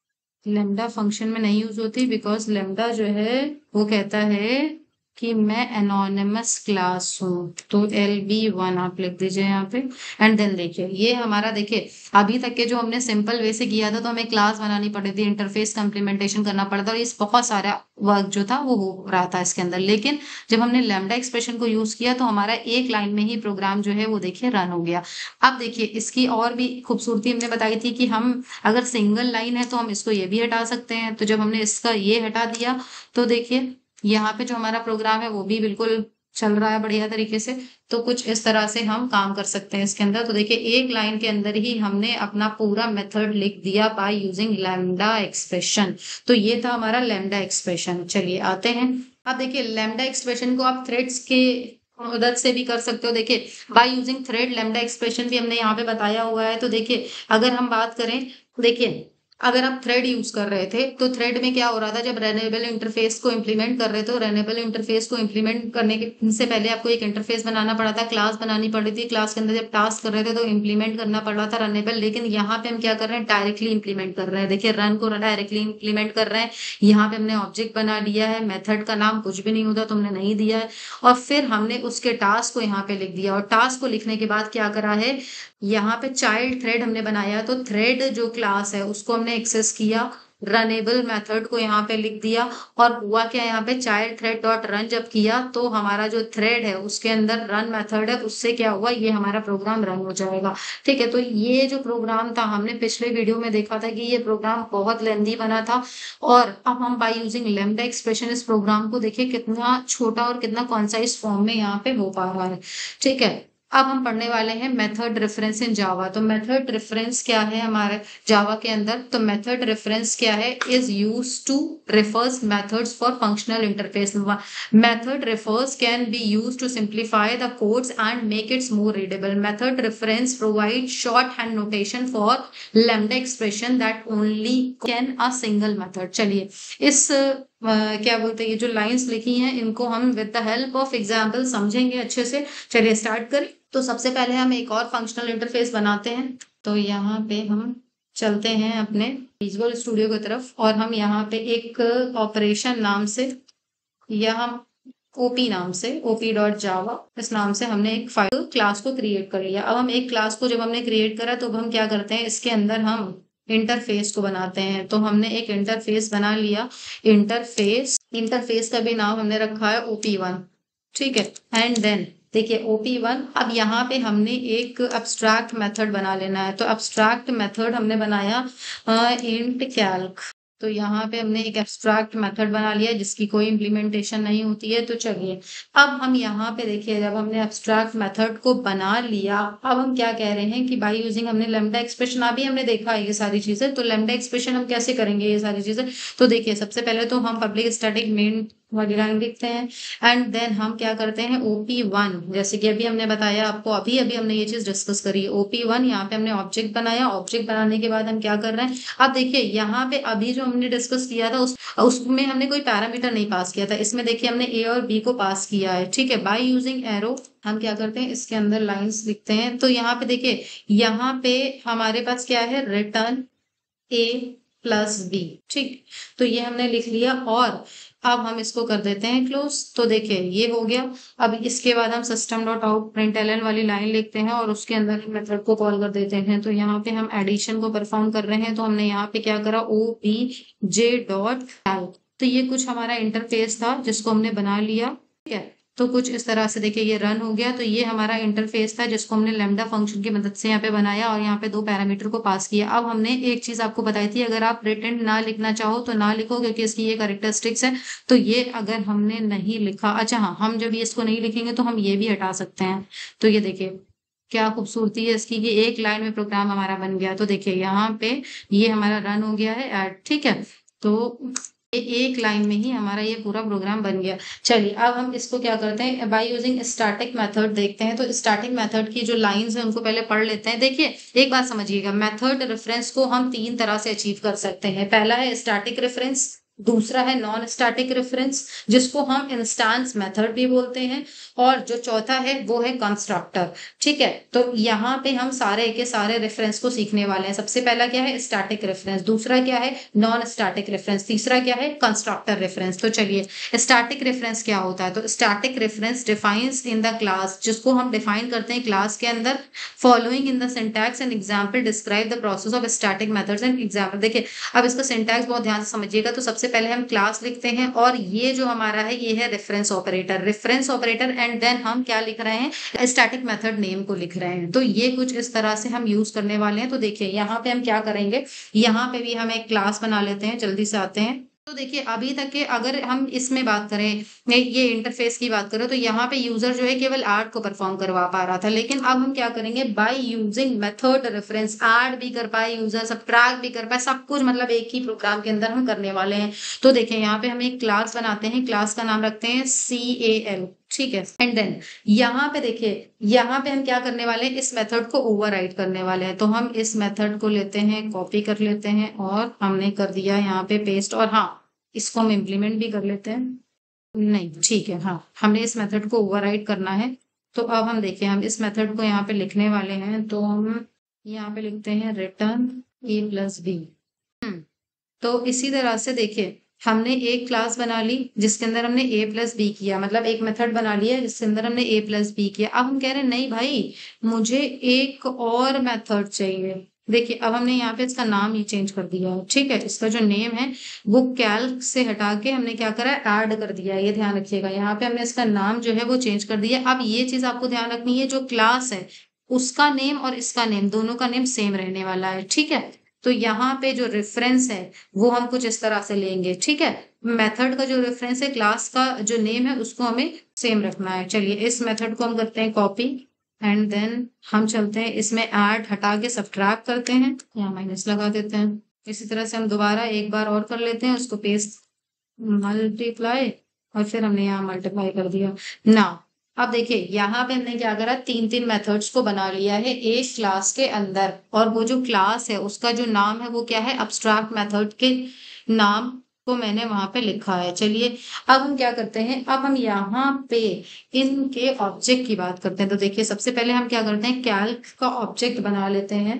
लैम्डा फंक्शन में नहीं यूज होती, बिकॉज लैम्डा जो है वो कहता है कि मैं एनोनिमस क्लास हूँ। तो एल बी वन आप लिख दीजिए यहाँ पे, एंड देन देखिए ये हमारा, देखिए अभी तक के जो हमने सिंपल वे से किया था तो हमें क्लास बनानी पड़ी थी, इंटरफेस का इम्प्लीमेंटेशन करना पड़ा था, और इस बहुत सारा वर्क जो था वो हो रहा था इसके अंदर। लेकिन जब हमने लैम्डा एक्सप्रेशन को यूज किया तो हमारा एक लाइन में ही प्रोग्राम जो है वो देखिए रन हो गया। अब देखिए इसकी और भी खूबसूरती हमने बताई थी कि हम अगर सिंगल लाइन है तो हम इसको ये भी हटा सकते हैं। तो जब हमने इसका ये हटा दिया तो देखिए यहाँ पे जो हमारा प्रोग्राम है वो भी बिल्कुल चल रहा है बढ़िया तरीके से। तो कुछ इस तरह से हम काम कर सकते हैं इसके अंदर। तो देखिए एक लाइन के अंदर ही हमने अपना पूरा मेथड लिख दिया बाय यूजिंग लैम्डा एक्सप्रेशन। तो ये था हमारा लैम्डा एक्सप्रेशन। चलिए आते हैं, अब देखिए लैम्डा एक्सप्रेशन को आप थ्रेड्स के मदद से भी कर सकते हो। देखिए by using thread lambda expression भी हमने यहाँ पे बताया हुआ है। तो देखिए अगर हम बात करें, देखिए अगर आप थ्रेड यूज कर रहे थे तो थ्रेड में क्या हो रहा था, जब रनेबल इंटरफेस को इम्प्लीमेंट कर रहे थे, रनेबल इंटरफेस को इम्प्लीमेंट करने के से पहले आपको एक इंटरफेस बनाना पड़ा था, क्लास बनानी पड़ी थी, क्लास के अंदर जब टास्क कर रहे थे तो इम्प्लीमेंट करना पड़ रहा था रनेबल। लेकिन यहाँ पे हम क्या कर रहे हैं, डायरेक्टली इंप्लीमेंट कर रहे हैं। देखिए रन को डायरेक्टली इंप्लीमेंट कर रहे हैं। यहाँ पे हमने ऑब्जेक्ट बना लिया है, मेथड का नाम कुछ भी नहीं होता, तुमने नहीं दिया है, और फिर हमने उसके टास्क को यहाँ पे लिख दिया। और टास्क को लिखने के बाद क्या करा है, यहाँ पे चाइल्ड थ्रेड हमने बनाया, तो थ्रेड जो क्लास है उसको हमने एक्सेस किया, रनेबल मेथड को यहाँ पे लिख दिया, और हुआ क्या, यहाँ पे चाइल्ड थ्रेड डॉट रन जब किया तो हमारा जो थ्रेड है उसके अंदर रन मेथड है, उससे क्या हुआ, ये हमारा प्रोग्राम रन हो जाएगा। ठीक है, तो ये जो प्रोग्राम था हमने पिछले वीडियो में देखा था कि ये प्रोग्राम बहुत लेंदी बना था, और अब हम बाय यूजिंग लैम्डा एक्सप्रेशन इस प्रोग्राम को देखिए कितना छोटा और कितना कॉन्साइज फॉर्म में यहाँ पे हो पा रहा है। ठीक है, अब हम पढ़ने वाले हैं मेथड रेफरेंस इन जावा। तो मेथड रेफरेंस क्या है हमारे जावा के अंदर, तो मेथड रेफरेंस क्या है, is use to refers methods for functional interface. Method refers can be use to simplify the codes and make its more readable. Method reference provide short hand notation for lambda expression that only can a single method. चलिए इस Uh, क्या बोलते हैं, ये जो lines लिखी हैं इनको हम with the help of example समझेंगे अच्छे से। चलिए स्टार्ट करें। तो सबसे पहले हम एक और फंक्शनल इंटरफेस बनाते हैं। तो यहाँ पे हम चलते हैं अपने विजुअल स्टूडियो की तरफ, और हम यहाँ पे एक ऑपरेशन नाम से, या हम ओपी नाम से, ओपी डॉट जावा इस नाम से हमने एक फाइल क्लास को क्रिएट कर लिया। अब हम एक क्लास को जब हमने क्रिएट करा तो अब हम क्या करते हैं, इसके अंदर हम इंटरफेस को बनाते हैं। तो हमने एक इंटरफेस बना लिया, इंटरफेस इंटरफेस का भी नाम हमने रखा है ओपी वन। ठीक है, एंड देन देखिए ओपी वन, अब यहाँ पे हमने एक अब्स्ट्रैक्ट मेथड बना लेना है। तो अब्स्ट्रैक्ट मेथड हमने बनाया इंट कैल्क। तो यहाँ पे हमने एक एब्स्ट्रैक्ट मेथड बना लिया जिसकी कोई इम्प्लीमेंटेशन नहीं होती है। तो चलिए अब हम यहाँ पे देखिए, जब हमने एब्स्ट्रैक्ट मेथड को बना लिया, अब हम क्या कह रहे हैं कि बाय यूजिंग हमने लैम्डा एक्सप्रेशन, अभी हमने देखा है ये सारी चीजें। तो लैम्डा एक्सप्रेशन हम कैसे करेंगे ये सारी चीजें, तो देखिए सबसे पहले तो हम पब्लिक स्टैटिक मेन वगैरह लिखते हैं, एंड देन हम क्या करते हैं ओपी वन, जैसे कि अभी हमने बताया आपको, अभी अभी हमने ये चीज डिस्कस करी है। ओपी वन यहाँ पे हमने ऑब्जेक्ट बनाया, ऑब्जेक्ट बनाने के बाद हम क्या कर रहे हैं, अब देखिए यहाँ पे अभी जो हमने डिस्कस किया था उस उसमें हमने कोई पैरामीटर नहीं पास किया था। इसमें देखिए हमने ए और बी को पास किया है। ठीक है, बाय यूजिंग एरो हम क्या करते हैं, इसके अंदर लाइंस लिखते हैं। तो यहाँ पे देखिए, यहाँ पे हमारे पास क्या है, रिटर्न ए प्लस बी। ठीक, तो ये हमने लिख लिया, और अब हम इसको कर देते हैं क्लोज। तो देखिए ये हो गया। अब इसके बाद हम सिस्टम डॉट आउट प्रिंटलन वाली लाइन लिखते हैं और उसके अंदर मेथड को कॉल कर देते हैं। तो यहाँ पे हम एडिशन को परफॉर्म कर रहे हैं, तो हमने यहाँ पे क्या करा, O B J dot L. तो ये कुछ हमारा इंटरफेस था जिसको हमने बना लिया। ठीक है, तो कुछ इस तरह से देखिए ये रन हो गया। तो ये हमारा इंटरफेस था जिसको हमने लैम्डा फंक्शन की मदद से यहाँ पे बनाया और यहाँ पे दो पैरामीटर को पास किया। अब हमने एक चीज आपको बताई थी, अगर आप रिटर्न ना लिखना चाहो तो ना लिखो, क्योंकि इसकी ये कैरेक्टरिस्टिक्स है। तो ये अगर हमने नहीं लिखा, अच्छा हाँ, हम जब ये इसको नहीं लिखेंगे तो हम ये भी हटा सकते हैं। तो ये देखिए क्या खूबसूरती है इसकी, कि एक लाइन में प्रोग्राम हमारा बन गया। तो देखिए यहाँ पे ये हमारा रन हो गया है ऐड। ठीक है, तो एक लाइन में ही हमारा ये पूरा प्रोग्राम बन गया। चलिए अब हम इसको क्या करते हैं, बाय यूजिंग स्टैटिक मेथड देखते हैं। तो स्टैटिक मेथड की जो लाइंस है उनको पहले पढ़ लेते हैं। देखिए एक बात समझिएगा, मेथड रेफरेंस को हम तीन तरह से अचीव कर सकते हैं। पहला है स्टैटिक रेफरेंस, दूसरा है नॉन स्टैटिक रेफरेंस जिसको हम इंस्टेंस मेथड भी बोलते हैं, और जो चौथा है वो है कंस्ट्रक्टर। ठीक है, तो यहाँ पे हम सारे के सारे रेफरेंस को सीखने वाले हैं। सबसे पहला क्या है, स्टैटिक रेफरेंस, दूसरा क्या है, नॉन स्टैटिक रेफरेंस, तीसरा क्या है, कंस्ट्रक्टर रेफरेंस। तो चलिए स्टैटिक रेफरेंस क्या होता है, तो static reference defines in the class, जिसको हम डिफाइन करते हैं क्लास के अंदर, following in the syntax and example describe the process of static methods and example. देखिए अब इसका सिंटैक्स बहुत ध्यान से समझिएगा। तो सबसे पहले हम क्लास लिखते हैं, और ये जो हमारा है ये है reference operator, reference operator, and then हम क्या लिख रहे हैं, स्टैटिक मेथड नेम को लिख रहे हैं। तो ये कुछ इस तरह से हम यूज करने वाले हैं। तो देखिए यहाँ पे हम क्या करेंगे, यहाँ पे भी हम एक क्लास बना लेते हैं, जल्दी से आते हैं। तो देखिए अभी तक के अगर हम इसमें बात करें, ये इंटरफेस की बात करें, तो यहाँ पे यूजर जो है केवल ऐड को परफॉर्म करवा पा रहा था। लेकिन अब हम क्या करेंगे, by using method reference add भी कर पाए यूजर, सब्ट्रैक्ट भी कर पाए, सब कुछ मतलब एक ही प्रोग्राम के अंदर हम करने वाले हैं। तो देखिए यहाँ पे हम एक क्लास बनाते हैं, क्लास का नाम रखते हैं सी ए एल। ठीक है। एंड देन यहाँ पे देखिए, यहाँ पे हम क्या करने वाले हैं, इस मेथड को ओवरराइड करने वाले हैं। तो हम इस मेथड को लेते हैं, कॉपी कर लेते हैं और हमने कर दिया यहाँ पे पेस्ट। और हाँ, इसको हम इम्प्लीमेंट भी कर लेते हैं। नहीं, ठीक है, हाँ, हमने इस मेथड को ओवरराइड करना है। तो अब हम देखिए, हम इस मेथड को यहाँ पे लिखने वाले हैं। तो हम यहाँ पे लिखते हैं रिटर्न ए प्लस बी। तो इसी तरह से देखिए, हमने एक क्लास बना ली जिसके अंदर हमने ए प्लस बी किया, मतलब एक मेथड बना लिया जिसके अंदर हमने ए प्लस बी किया। अब हम कह रहे हैं नहीं भाई, मुझे एक और मेथड चाहिए। देखिए, अब हमने यहाँ पे इसका नाम ही चेंज कर दिया है। ठीक है, इसका जो नेम है वो कैल्क से हटा के हमने क्या करा है, ऐड कर दिया है। ये ध्यान रखिएगा, यहाँ पे हमने इसका नाम जो है वो चेंज कर दिया। अब ये चीज आपको ध्यान रखनी है, जो क्लास है उसका नेम और इसका नेम, दोनों का नेम सेम रहने वाला है। ठीक है, तो यहाँ पे जो रेफरेंस है वो हम कुछ इस तरह से लेंगे। ठीक है, मेथड का जो रेफरेंस है, क्लास का जो नेम है, उसको हमें सेम रखना है। चलिए, इस मेथड को हम करते हैं कॉपी एंड देन हम चलते हैं इसमें ऐड हटा के सब्ट्रैक्ट करते हैं, यहाँ माइनस लगा देते हैं। इसी तरह से हम दोबारा एक बार और कर लेते हैं, उसको पेस्ट मल्टीप्लाई और फिर हमने यहाँ मल्टीप्लाई कर दिया ना। अब देखिए, यहाँ पे हमने क्या करा, तीन तीन मेथड्स को बना लिया है एक क्लास के अंदर। और वो जो क्लास है उसका जो नाम है वो क्या है, अब्स्ट्रैक्ट मेथड के नाम को मैंने वहां पे लिखा है। चलिए, अब हम क्या करते हैं, अब हम यहाँ पे इनके ऑब्जेक्ट की बात करते हैं। तो देखिए, सबसे पहले हम क्या करते हैं, कैल्क का ऑब्जेक्ट बना लेते हैं।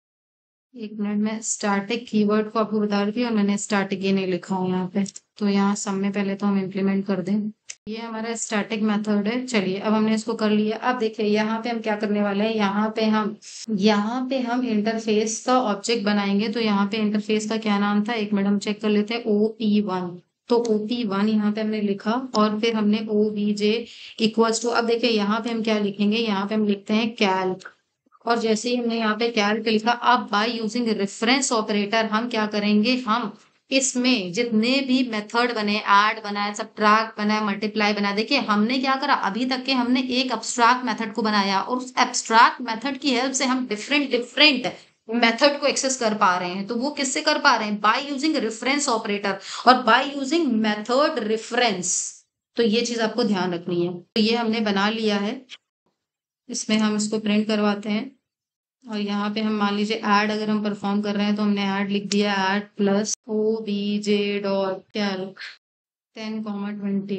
एक मिनट में स्टैटिक कीवर्ड को आपको बता रही थी और मैंने स्टैटिक ये नहीं लिखा है यहाँ पे। तो यहाँ सब में पहले तो हम इम्प्लीमेंट कर दें। ये हमारा स्टैटिक मेथड है। चलिए, अब हमने इसको कर लिया। अब देखिए, यहाँ पे हम क्या करने वाले हैं, यहाँ पे हम यहाँ पे हम इंटरफेस का ऑब्जेक्ट बनाएंगे। तो यहाँ पे इंटरफेस का क्या नाम था, एक मिनट हम चेक कर लेते हैं, ओ पी वन। तो ओ पी वन यहाँ पे हमने लिखा और फिर हमने O B J equals to, अब देखिए यहाँ पे हम क्या लिखेंगे, यहाँ पे हम लिखते हैं कैल्क। और जैसे ही हमने यहाँ पे कैल्क लिखा, अब बाय यूजिंग रेफरेंस ऑपरेटर हम क्या करेंगे, हम इसमें जितने भी मेथड बने, ऐड बना है, सब्ट्रैक्ट बना है, मल्टीप्लाई बना है, देखिए हमने क्या करा, अभी तक के हमने एक एब्स्ट्रैक्ट मेथड को बनाया और उस एब्स्ट्रैक्ट मेथड की हेल्प से हम डिफरेंट डिफरेंट मेथड को एक्सेस कर पा रहे हैं। तो वो किससे कर पा रहे हैं, बाय यूजिंग रेफरेंस ऑपरेटर और बाय यूजिंग मेथड रेफरेंस। तो ये चीज आपको ध्यान रखनी है। तो ये हमने बना लिया है, इसमें हम इसको प्रिंट करवाते हैं। और यहाँ पे हम मान लीजिए ऐड अगर हम परफॉर्म कर रहे हैं तो हमने ऐड लिख दिया, add plus O B J dot calc ten comma twenty.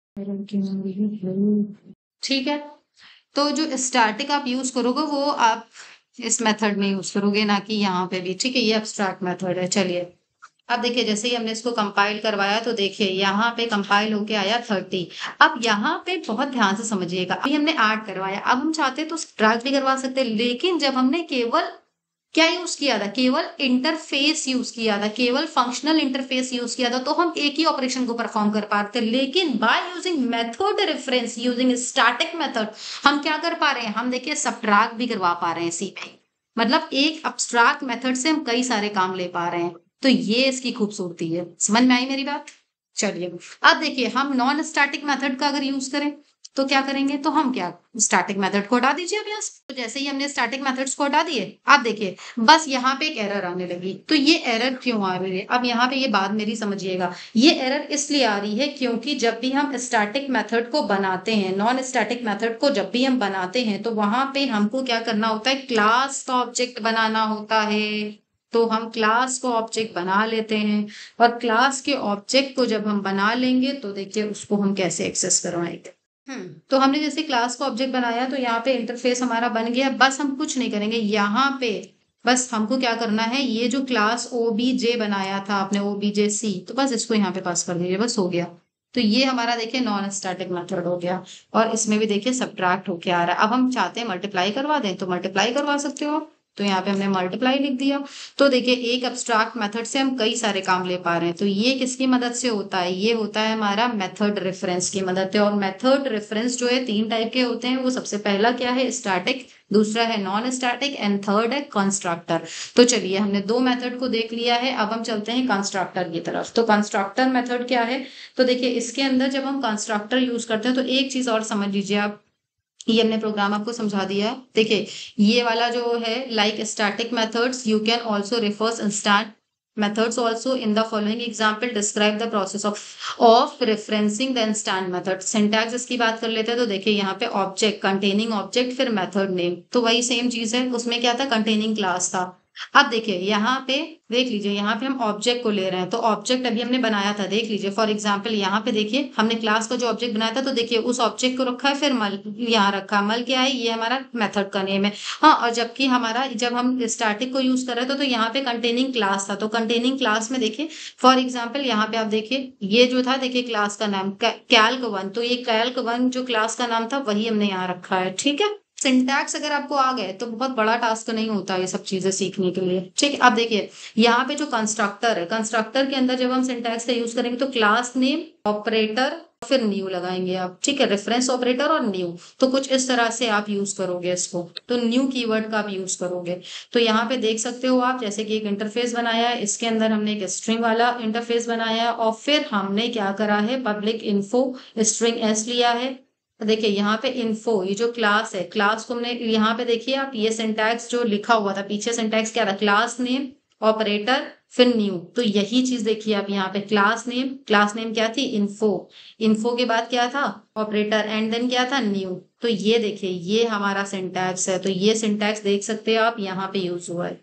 ठीक है, तो जो स्टैटिक आप यूज करोगे वो आप इस मेथड में यूज करोगे, ना कि यहाँ पे भी। ठीक है, ये एब्स्ट्रैक्ट मेथड है। चलिए, अब देखिए, जैसे ही हमने इसको कंपाइल करवाया तो देखिए यहाँ पे कंपाइल होके आया थर्टी। अब यहाँ पे बहुत ध्यान से समझिएगा, अभी हमने ऐड करवाया, अब हम चाहते तो सब्ट्रैक्ट भी करवा सकते, लेकिन जब हमने केवल क्या यूज किया था, केवल इंटरफेस यूज किया था, केवल फंक्शनल इंटरफेस यूज किया था, तो हम एक ही ऑपरेशन को परफॉर्म कर पाते। लेकिन by using method reference, using static method, हम क्या कर पा रहे हैं, हम देखिए सब्ट्रैक्ट भी करवा पा रहे हैं इसी में। मतलब एक अब्स्ट्रैक्ट मेथड से हम कई सारे काम ले पा रहे हैं। तो ये इसकी खूबसूरती है। समझ में आई मेरी बात? चलिए, अब देखिए, हम नॉन स्टैटिक मेथड का अगर यूज करें तो क्या करेंगे, तो हम क्या, स्टैटिक मेथड को हटा दीजिए अभ्यास। तो जैसे ही हमने स्टैटिक मेथड्स को हटा दिए, आप देखिए बस यहाँ पे एक एरर आने लगी। तो ये एरर क्यों आ रही है, अब यहाँ पे ये बात मेरी समझिएगा। ये एरर इसलिए आ रही है क्योंकि जब भी हम स्टैटिक मेथड को बनाते हैं, नॉन स्टैटिक मेथड को जब भी हम बनाते हैं, तो वहां पे हमको क्या करना होता है, क्लास का ऑब्जेक्ट बनाना होता है। तो हम क्लास को ऑब्जेक्ट बना लेते हैं और क्लास के ऑब्जेक्ट को जब हम बना लेंगे तो देखिए उसको हम कैसे एक्सेस करवाएंगे। हम्म तो हमने जैसे क्लास को ऑब्जेक्ट बनाया तो यहाँ पे इंटरफेस हमारा बन गया। बस हम कुछ नहीं करेंगे, यहाँ पे बस हमको क्या करना है, ये जो क्लास ओबीजे बनाया था आपने, ओबीजे सी, तो बस इसको यहाँ पे पास कर दीजिए, बस हो गया। तो ये हमारा देखिए नॉन स्टैटिक मेथड हो गया और इसमें भी देखिए सब्ट्रैक्ट होके आ रहा है। अब हम चाहते हैं मल्टीप्लाई करवा दें तो मल्टीप्लाई करवा सकते हो, तो यहाँ पे हमने मल्टीप्लाई लिख दिया। तो देखिए एक एब्स्ट्रैक्ट मेथड से हम कई सारे काम ले पा रहे हैं। तो ये किसकी मदद से होता है, ये होता है हमारा मेथड रेफरेंस की मदद से। और मेथड रेफरेंस जो है तीन टाइप के होते हैं। वो सबसे पहला क्या है, स्टैटिक, दूसरा है नॉन स्टैटिक एंड थर्ड है कंस्ट्रक्टर। तो चलिए हमने दो मेथड को देख लिया है, अब हम चलते हैं कंस्ट्रक्टर की तरफ। तो कंस्ट्रक्टर मेथड क्या है, तो देखिए इसके अंदर जब हम कंस्ट्रक्टर यूज करते हैं तो एक चीज और समझ लीजिए आप, ये हमने प्रोग्राम आपको समझा दिया है। देखिए ये वाला जो है, like static methods you can also refers instant methods also in the following example describe the process of of referencing the instant method। Syntax इसकी बात कर लेते हैं तो देखिए यहाँ पे ऑब्जेक्ट कंटेनिंग ऑब्जेक्ट फिर मेथड नेम, तो वही सेम चीज है, उसमें क्या था कंटेनिंग क्लास था। अब देखिए यहाँ पे देख लीजिए, यहाँ पे हम ऑब्जेक्ट को ले रहे हैं, तो ऑब्जेक्ट अभी हमने बनाया था, देख लीजिए फॉर एग्जांपल यहाँ पे देखिए हमने क्लास का जो ऑब्जेक्ट बनाया था, तो देखिए उस ऑब्जेक्ट को रखा है, फिर मल यहाँ रखा, मल क्या है, ये हमारा मेथड का नेम है। हाँ, और जबकि हमारा जब हम स्टैटिक को यूज कर रहे थे तो यहाँ पे कंटेनिंग क्लास था, तो कंटेनिंग क्लास में देखिए फॉर एग्जाम्पल यहाँ पे आप देखिए ये जो था, देखिए क्लास का नाम कैल्क वन, तो ये कैल्क वन जो क्लास का नाम था वही हमने यहाँ रखा है। ठीक है, सिंटैक्स अगर आपको आ गए तो बहुत बड़ा टास्क नहीं होता ये सब चीजें सीखने के लिए। ठीक है, अब देखिए यहाँ पे जो कंस्ट्रक्टर है, कंस्ट्रक्टर के अंदर जब हम सिंटैक्स का यूज करेंगे तो क्लास नेम ऑपरेटर फिर न्यू लगाएंगे आप। ठीक है, रेफरेंस ऑपरेटर और न्यू, तो कुछ इस तरह से आप यूज करोगे इसको, तो न्यू कीवर्ड का आप यूज करोगे। तो यहाँ पे देख सकते हो आप, जैसे कि एक इंटरफेस बनाया है, इसके अंदर हमने एक स्ट्रिंग वाला इंटरफेस बनाया है और फिर हमने क्या करा है, पब्लिक इन्फो स्ट्रिंग एस लिया है। तो देखिए यहाँ पे इन्फो, ये जो क्लास है, क्लास को हमने यहाँ पे देखिए आप, ये सिंटैक्स जो लिखा हुआ था पीछे, सिंटैक्स क्या था, क्लास नेम ऑपरेटर फिर न्यू, तो यही चीज देखिए आप यहाँ पे, क्लास नेम, क्लास नेम क्या थी, इन्फो, इन्फो के बाद क्या था, ऑपरेटर, एंड देन क्या था, न्यू। तो ये देखिए ये हमारा सिंटैक्स है, तो ये सिंटैक्स देख सकते हैं आप यहाँ पे यूज हुआ है।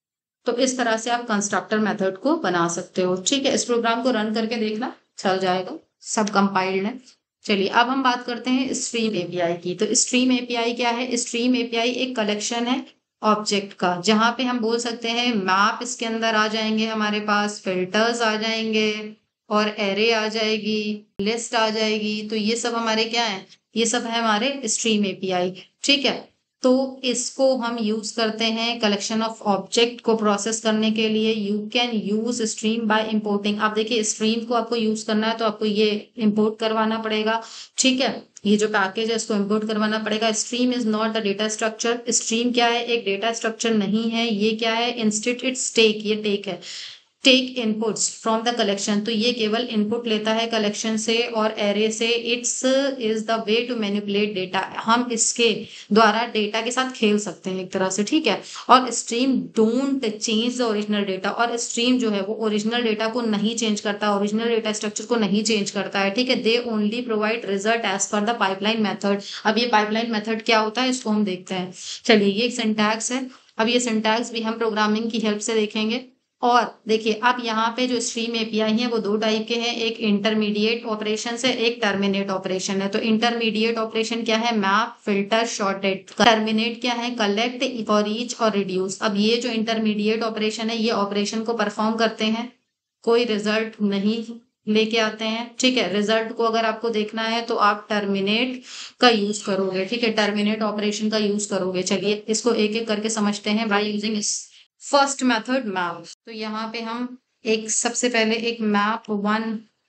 तो इस तरह से आप कंस्ट्रक्टर मेथड को बना सकते हो। ठीक है, इस प्रोग्राम को रन करके देखना, चल जाएगा, सब कंपाइल्ड है। चलिए अब हम बात करते हैं स्ट्रीम एपीआई की। तो स्ट्रीम एपीआई क्या है, स्ट्रीम एपीआई एक कलेक्शन है ऑब्जेक्ट का, जहां पे हम बोल सकते हैं मैप इसके अंदर आ जाएंगे, हमारे पास फिल्टर्स आ जाएंगे और एरे आ जाएगी, लिस्ट आ जाएगी, तो ये सब हमारे क्या है, ये सब है हमारे स्ट्रीम एपीआई। ठीक है, तो इसको हम यूज करते हैं कलेक्शन ऑफ ऑब्जेक्ट को प्रोसेस करने के लिए। You can use stream by importing. आप देखिए स्ट्रीम को आपको यूज करना है तो आपको ये इंपोर्ट करवाना पड़ेगा। ठीक है, ये जो पैकेज है इसको इंपोर्ट करवाना पड़ेगा। Stream is not the data structure. Stream क्या है, एक डेटा स्ट्रक्चर नहीं है, ये क्या है, इंस्टेड इट्स टेक, ये टेक है, take inputs from the collection, तो ये केवल इनपुट लेता है कलेक्शन से और एरे से। It's is the way to manipulate data, हम इसके द्वारा डेटा के साथ खेल सकते हैं एक तरह से। ठीक है, और stream don't change the original data, और स्ट्रीम जो है वो ओरिजिनल डेटा को नहीं चेंज करता, ओरिजिनल डेटा स्ट्रक्चर को नहीं चेंज करता है। ठीक है, they only provide result as per the pipeline method. अब ये पाइपलाइन मेथड क्या होता है इसको हम देखते हैं। चलिए ये एक सिंटैक्स है, अब ये सिंटैक्स भी हम प्रोग्रामिंग की हेल्प से देखेंगे। और देखिए अब यहाँ पे जो स्ट्रीम एपीआई है वो दो टाइप के हैं, एक इंटरमीडिएट ऑपरेशन है, एक टर्मिनेट ऑपरेशन है। तो इंटरमीडिएट ऑपरेशन क्या है, मैप, फिल्टर, शॉर्टेड। टर्मिनेट क्या है, कलेक्ट, फॉर ईच और रिड्यूस। अब ये जो इंटरमीडिएट ऑपरेशन है ये ऑपरेशन को परफॉर्म करते हैं, कोई रिजल्ट नहीं लेके आते हैं। ठीक है, रिजल्ट को अगर आपको देखना है तो आप टर्मिनेट का यूज करोगे। ठीक है, टर्मिनेट ऑपरेशन का यूज करोगे। चलिए इसको एक एक करके समझते हैं by using first method map. तो यहाँ पे हम एक सबसे पहले एक map one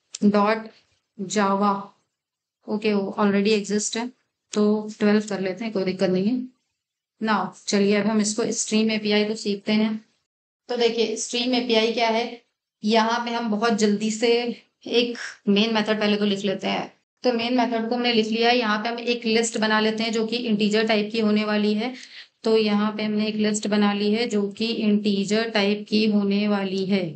dot Java, okay वो ऑलरेडी एग्जिस्ट है तो ट्वेल्व कर लेते हैं, कोई दिक्कत नहीं है ना। चलिए अब हम इसको स्ट्रीम एपीआई को सीखते हैं। तो देखिए स्ट्रीम एपीआई क्या है, यहाँ पे हम बहुत जल्दी से एक मेन मेथड पहले तो लिख लेते हैं। तो मेन मेथड को हमने लिख लिया है, यहाँ पे हम एक लिस्ट बना लेते हैं जो कि इंटीजर टाइप की होने वाली है। तो यहाँ पे हमने एक लिस्ट बना ली है जो कि इंटीजर टाइप की होने वाली है।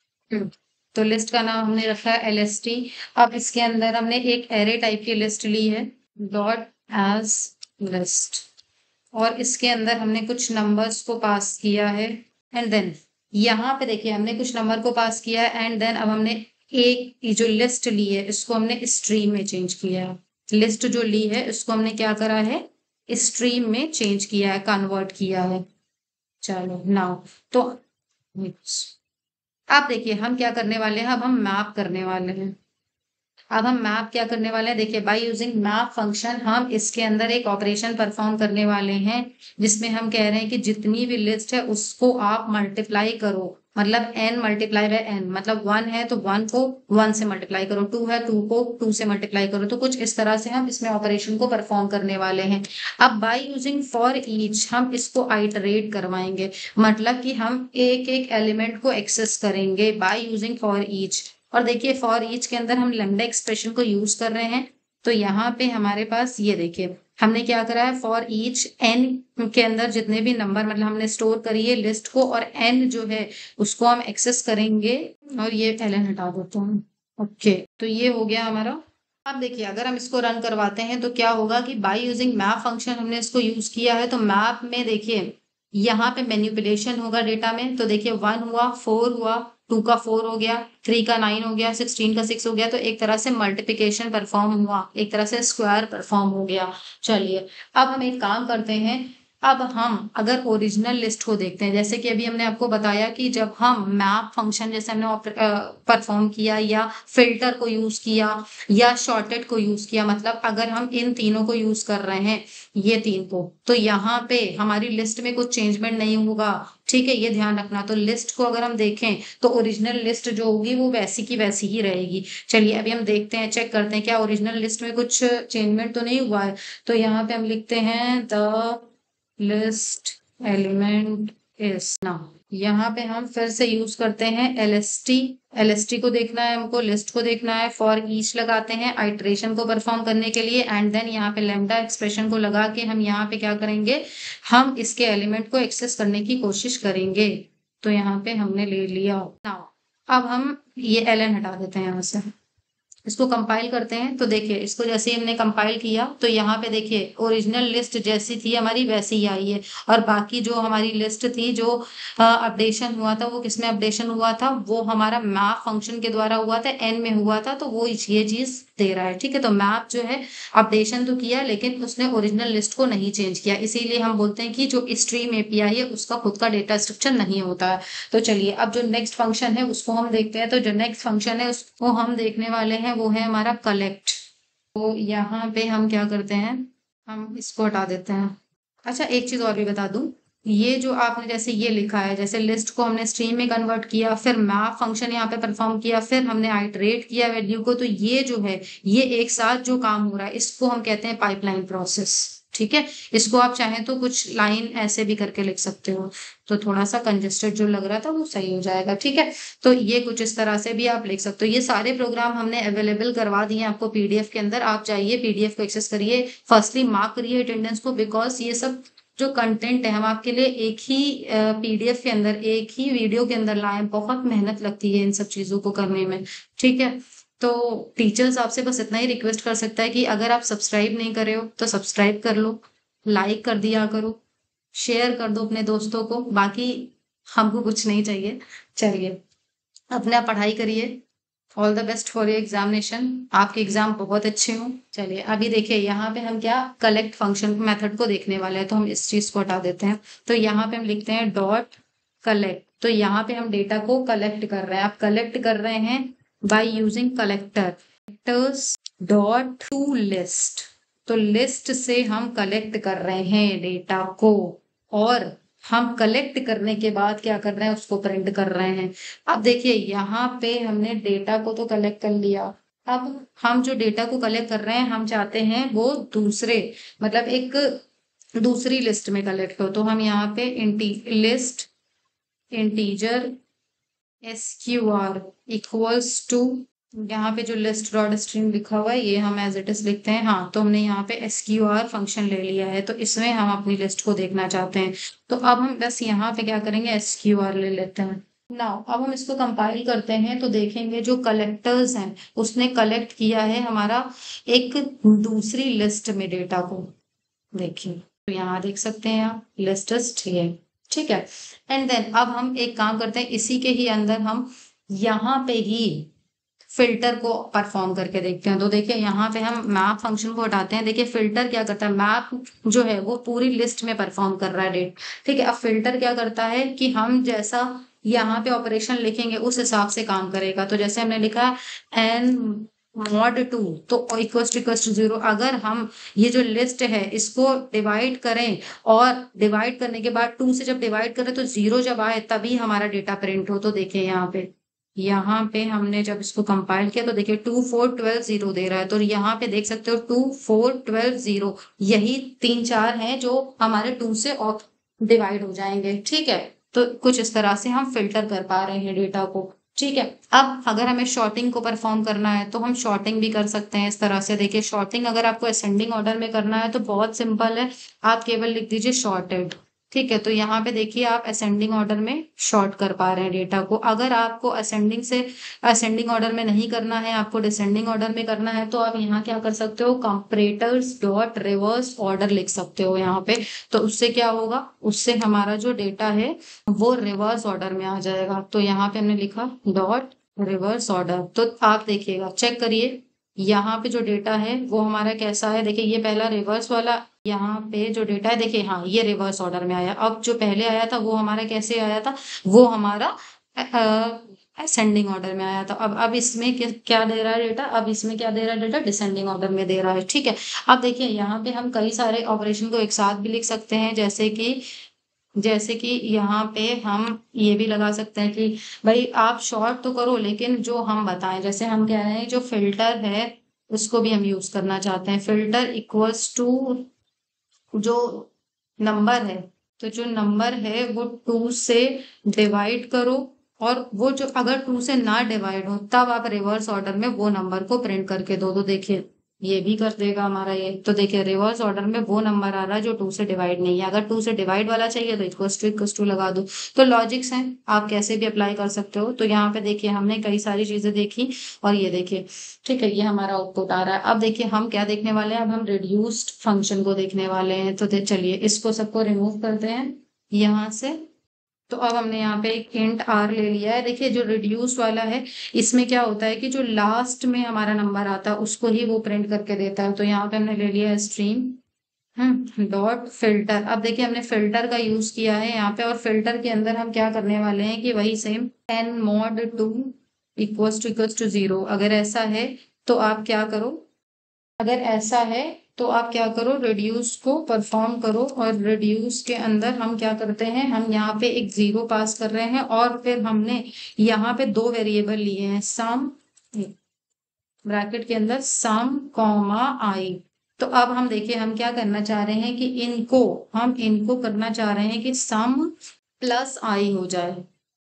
तो लिस्ट का नाम हमने रखा है एल एस टी। अब इसके अंदर हमने एक एरे टाइप की लिस्ट ली है, डॉट एज लिस्ट, और इसके अंदर हमने कुछ नंबर्स को पास किया है। एंड देन यहाँ पे देखिए हमने कुछ नंबर को पास किया है, एंड देन अब हमने एक ये जो लिस्ट ली है इसको हमने स्ट्रीम में चेंज किया है। लिस्ट जो ली है इसको हमने क्या करा है, स्ट्रीम में चेंज किया है, कन्वर्ट किया है। चलो नाउ तो अब देखिए हम क्या करने वाले हैं, अब हम मैप करने वाले हैं। अब हम मैप क्या करने वाले हैं, देखिए बाय यूजिंग मैप फंक्शन हम इसके अंदर एक ऑपरेशन परफॉर्म करने वाले हैं जिसमें हम कह रहे हैं कि जितनी भी लिस्ट है उसको आप मल्टीप्लाई करो, मतलब n मल्टीप्लाई बाय n, मतलब वन है तो वन को वन से मल्टीप्लाई करो, टू है टू को टू से मल्टीप्लाई करो। तो कुछ इस तरह से हम इसमें ऑपरेशन को परफॉर्म करने वाले हैं। अब बाय यूजिंग फॉर ईच हम इसको आइटरेट करवाएंगे, मतलब कि हम एक एक एलिमेंट को एक्सेस करेंगे बाय यूजिंग फॉर ईच। और देखिए फॉर ईच के अंदर हम लैम्डा एक्सप्रेशन को यूज कर रहे हैं। तो यहाँ पे हमारे पास ये देखिए हमने क्या करा है, फॉर ईच एन के अंदर जितने भी नंबर मतलब हमने स्टोर करी है लिस्ट को, और एन जो है उसको हम एक्सेस करेंगे, और ये एलन हटा देता हूँ। ओके, तो ये हो गया हमारा। अब देखिए अगर हम इसको रन करवाते हैं तो क्या होगा कि बाय यूजिंग मैप फंक्शन हमने इसको यूज किया है, तो मैप में देखिए यहाँ पे मैनिपुलेशन होगा डेटा में, तो देखिए वन हुआ, फोर हुआ, टू का फोर हो गया, थ्री का नाइन हो गया, सिक्सटीन का सिक्स हो गया, तो एक तरह से मल्टीप्लिकेशन परफॉर्म हुआ, एक तरह से स्क्वायर परफॉर्म हो गया। चलिए अब हम एक काम करते हैं, अब हम अगर ओरिजिनल लिस्ट को देखते हैं, जैसे कि अभी हमने आपको बताया कि जब हम मैप फंक्शन जैसे हमने परफॉर्म किया, या फिल्टर को यूज किया, या शॉर्टेड को यूज किया, मतलब अगर हम इन तीनों को यूज कर रहे हैं, ये तीन को, तो यहाँ पे हमारी लिस्ट में कुछ चेंजमेंट नहीं होगा। ठीक है, ये ध्यान रखना। तो लिस्ट को अगर हम देखें तो ओरिजिनल लिस्ट जो होगी वो वैसी की वैसी ही रहेगी। चलिए अभी हम देखते हैं, चेक करते हैं क्या ओरिजिनल लिस्ट में कुछ चेंजमेंट तो नहीं हुआ है। तो यहाँ पे हम लिखते हैं द लिस्ट एलिमेंट इज ना, यहाँ पे हम फिर से यूज करते हैं एलएसटी। एलएसटी को देखना है हमको, लिस्ट को देखना है, फॉर ईच लगाते हैं आइट्रेशन को परफॉर्म करने के लिए, एंड देन यहाँ पे लैम्डा एक्सप्रेशन को लगा के हम यहाँ पे क्या करेंगे, हम इसके एलिमेंट को एक्सेस करने की कोशिश करेंगे। तो यहाँ पे हमने ले लिया। नाउ अब हम ये एलन हटा देते हैं यहाँ से, इसको कंपाइल करते हैं। तो देखिए इसको जैसे ही हमने कंपाइल किया तो यहाँ पे देखिए ओरिजिनल लिस्ट जैसी थी हमारी वैसी ही आई है, और बाकी जो हमारी लिस्ट थी जो अपडेशन हुआ था वो किसमें अपडेशन हुआ था, वो हमारा मैप फंक्शन के द्वारा हुआ था, एन में हुआ था, तो वो ये चीज दे रहा है। ठीक है, तो मैप जो है अपडेशन तो किया लेकिन उसने ओरिजिनल लिस्ट को नहीं चेंज किया, इसीलिए हम बोलते हैं कि जो स्ट्रीम एपीआई है उसका खुद का डेटा स्ट्रक्चर नहीं होता है। तो चलिए अब जो नेक्स्ट फंक्शन है उसको हम देखते हैं। तो जो नेक्स्ट फंक्शन है उसको हम देखने वाले हैं वो है हमारा कलेक्ट। तो यहाँ पे हम क्या करते हैं, हम इसको हटा देते हैं। अच्छा एक चीज और भी बता दूं, ये जो आपने जैसे ये लिखा है, जैसे लिस्ट को हमने स्ट्रीम में कन्वर्ट किया, फिर मैप फंक्शन यहाँ पे परफॉर्म किया, फिर हमने आइटरेट किया वैल्यू को, तो ये जो है ये एक साथ जो काम हो रहा है इसको हम कहते हैं पाइपलाइन प्रोसेस। ठीक है, इसको आप चाहें तो कुछ लाइन ऐसे भी करके लिख सकते हो, तो थोड़ा सा कंजेस्टेड जो लग रहा था वो सही हो जाएगा। ठीक है, तो ये कुछ इस तरह से भी आप लिख सकते हो। ये सारे प्रोग्राम हमने अवेलेबल करवा दिए आपको पीडीएफ के अंदर, आप जाइए पीडीएफ को एक्सेस करिए, फर्स्टली मार्क करिए अटेंडेंस को, बिकॉज ये सब जो कंटेंट है हम आपके लिए एक ही पीडीएफ के अंदर, एक ही वीडियो के अंदर लाए, बहुत मेहनत लगती है इन सब चीजों को करने में। ठीक है, तो टीचर्स आपसे बस इतना ही रिक्वेस्ट कर सकता है कि अगर आप सब्सक्राइब नहीं करे हो तो सब्सक्राइब कर लो, लाइक कर दिया करो, शेयर कर दो अपने दोस्तों को, बाकी हमको कुछ नहीं चाहिए। चलिए अपना पढ़ाई करिए, all the best for your examination, आपके एग्जाम बहुत अच्छे हों। चलिए अभी देखिए यहाँ पे हम क्या कलेक्ट फंक्शन मेथड को देखने वाले हैं, तो हम इस चीज को हटा देते हैं। तो यहाँ पे हम लिखते हैं डॉट कलेक्ट, तो यहाँ पे हम डेटा को कलेक्ट कर रहे हैं। आप कलेक्ट कर रहे हैं by using collector collectors dot to list, तो लिस्ट से हम कलेक्ट कर रहे हैं डेटा को, और हम कलेक्ट करने के बाद क्या कर रहे हैं उसको प्रिंट कर रहे हैं। अब देखिए यहाँ पे हमने डेटा को तो कलेक्ट कर लिया, अब हम जो डेटा को कलेक्ट कर रहे हैं हम चाहते हैं वो दूसरे मतलब एक दूसरी लिस्ट में कलेक्ट हो, तो हम यहाँ पे int list integer SQR equals to, यहाँ पे जो लिस्ट डॉट स्ट्रिंग लिखा हुआ है ये हम एज इट इज लिखते हैं। हाँ, तो हमने यहाँ पे एसक्यूआर फंक्शन ले लिया है, तो इसमें हम अपनी लिस्ट को देखना चाहते हैं। तो अब हम बस यहाँ पे क्या करेंगे, एसक्यूआर ले लेते हैं। नाउ अब हम इसको कंपाइल करते हैं तो देखेंगे जो कलेक्टर्स हैं उसने कलेक्ट किया है हमारा एक दूसरी लिस्ट में डेटा को। देखिए तो यहाँ देख सकते हैं आप लिस्ट है। ठीक है, एंड देन अब हम एक काम करते हैं, इसी के ही अंदर हम यहाँ पे ही फिल्टर को परफॉर्म करके देखते हैं। तो देखिए यहाँ पे हम मैप फंक्शन को हटाते हैं। देखिए फिल्टर क्या करता है, मैप जो है वो पूरी लिस्ट में परफॉर्म कर रहा है डेट। ठीक है, अब फिल्टर क्या करता है कि हम जैसा यहाँ पे ऑपरेशन लिखेंगे उस हिसाब से काम करेगा। तो जैसे हमने लिखा एन मॉड टू तो equal to equal to zero, अगर हम ये जो लिस्ट है इसको डिवाइड करें और डिवाइड करने के बाद टू से जब डिवाइड करें तो जीरो जब आए तभी हमारा डेटा प्रिंट हो। तो देखिए यहाँ पे यहाँ पे हमने जब इसको कंपाइल किया तो देखिए टू फोर ट्वेल्व जीरो दे रहा है। तो यहाँ पे देख सकते हो टू फोर ट्वेल्व जीरो, यही तीन चार हैं जो हमारे टू से डिवाइड हो जाएंगे। ठीक है, तो कुछ इस तरह से हम फिल्टर कर पा रहे हैं डेटा को। ठीक है। अब अगर हमें शॉर्टिंग को परफॉर्म करना है तो हम शॉर्टिंग भी कर सकते हैं इस तरह से। देखिए शॉर्टिंग अगर आपको असेंडिंग ऑर्डर में करना है तो बहुत सिंपल है, आप केवल लिख दीजिए शॉर्टेड। ठीक है, तो यहाँ पे देखिए आप असेंडिंग ऑर्डर में शॉर्ट कर पा रहे हैं डेटा को। अगर आपको असेंडिंग से असेंडिंग ऑर्डर में नहीं करना है, आपको डिसेंडिंग ऑर्डर में करना है, तो आप यहाँ क्या कर सकते हो, कंपैरेटर्स डॉट रिवर्स ऑर्डर लिख सकते हो यहाँ पे। तो उससे क्या होगा, उससे हमारा जो डेटा है वो रिवर्स ऑर्डर में आ जाएगा। तो यहाँ पे हमने लिखा डॉट रिवर्स ऑर्डर। तो आप देखिएगा, चेक करिए यहाँ पे जो डेटा है वो हमारा कैसा है। देखिए ये पहला रिवर्स वाला, यहाँ पे जो डेटा है देखिए, हाँ ये रिवर्स ऑर्डर में आया। अब जो पहले आया था वो हमारा कैसे आया था, वो हमारा असेंडिंग ऑर्डर में आया था। अब अब इसमें क्या क्या दे रहा है डेटा, अब इसमें क्या दे रहा है डेटा, डिसेंडिंग ऑर्डर में दे रहा है। ठीक है, अब देखिए यहाँ पे हम कई सारे ऑपरेशन को एक साथ भी लिख सकते हैं, जैसे कि जैसे कि यहाँ पे हम ये भी लगा सकते हैं कि भाई आप शॉर्ट तो करो लेकिन जो हम बताएं, जैसे हम कह रहे हैं जो फिल्टर है उसको भी हम यूज करना चाहते हैं। फिल्टर इक्वल्स टू जो नंबर है, तो जो नंबर है वो टू से डिवाइड करो, और वो जो अगर टू से ना डिवाइड हो तब आप रिवर्स ऑर्डर में वो नंबर को प्रिंट करके दो। तो देखिए ये भी कर देगा हमारा ये। तो देखिए रिवर्स ऑर्डर में वो नंबर आ रहा है जो टू से डिवाइड नहीं है। अगर टू से डिवाइड वाला चाहिए तो इक्वल्स टू इक्वल्स टू लगा दो। तो लॉजिक्स हैं, आप कैसे भी अप्लाई कर सकते हो। तो यहाँ पे देखिए हमने कई सारी चीजें देखी, और ये देखिए ठीक है, ये हमारा आउटपुट आ रहा है। अब देखिए हम क्या देखने वाले हैं, अब हम रिड्यूस्ड फंक्शन को देखने वाले हैं। तो चलिए इसको सबको रिमूव करते हैं यहाँ से। तो अब हमने यहाँ पे एक इंट आर ले लिया है। देखिए जो रिड्यूस वाला है इसमें क्या होता है कि जो लास्ट में हमारा नंबर आता है उसको ही वो प्रिंट करके देता है। तो यहाँ पे हमने ले लिया है स्ट्रीम हम्म डॉट फिल्टर। अब देखिए हमने फिल्टर का यूज किया है यहाँ पे, और फिल्टर के अंदर हम क्या करने वाले हैं कि वही same N mod two equals to equals to zero. अगर ऐसा है तो आप क्या करो, अगर ऐसा है तो आप क्या करो, रिड्यूस को परफॉर्म करो, और रिड्यूस के अंदर हम क्या करते हैं, हम यहाँ पे एक जीरो पास कर रहे हैं, और फिर हमने यहाँ पे दो वेरिएबल लिए हैं, सम ब्रैकेट के अंदर सम कॉमा आई। तो अब हम देखिए हम क्या करना चाह रहे हैं कि इनको हम इनको करना चाह रहे हैं कि सम प्लस आई हो जाए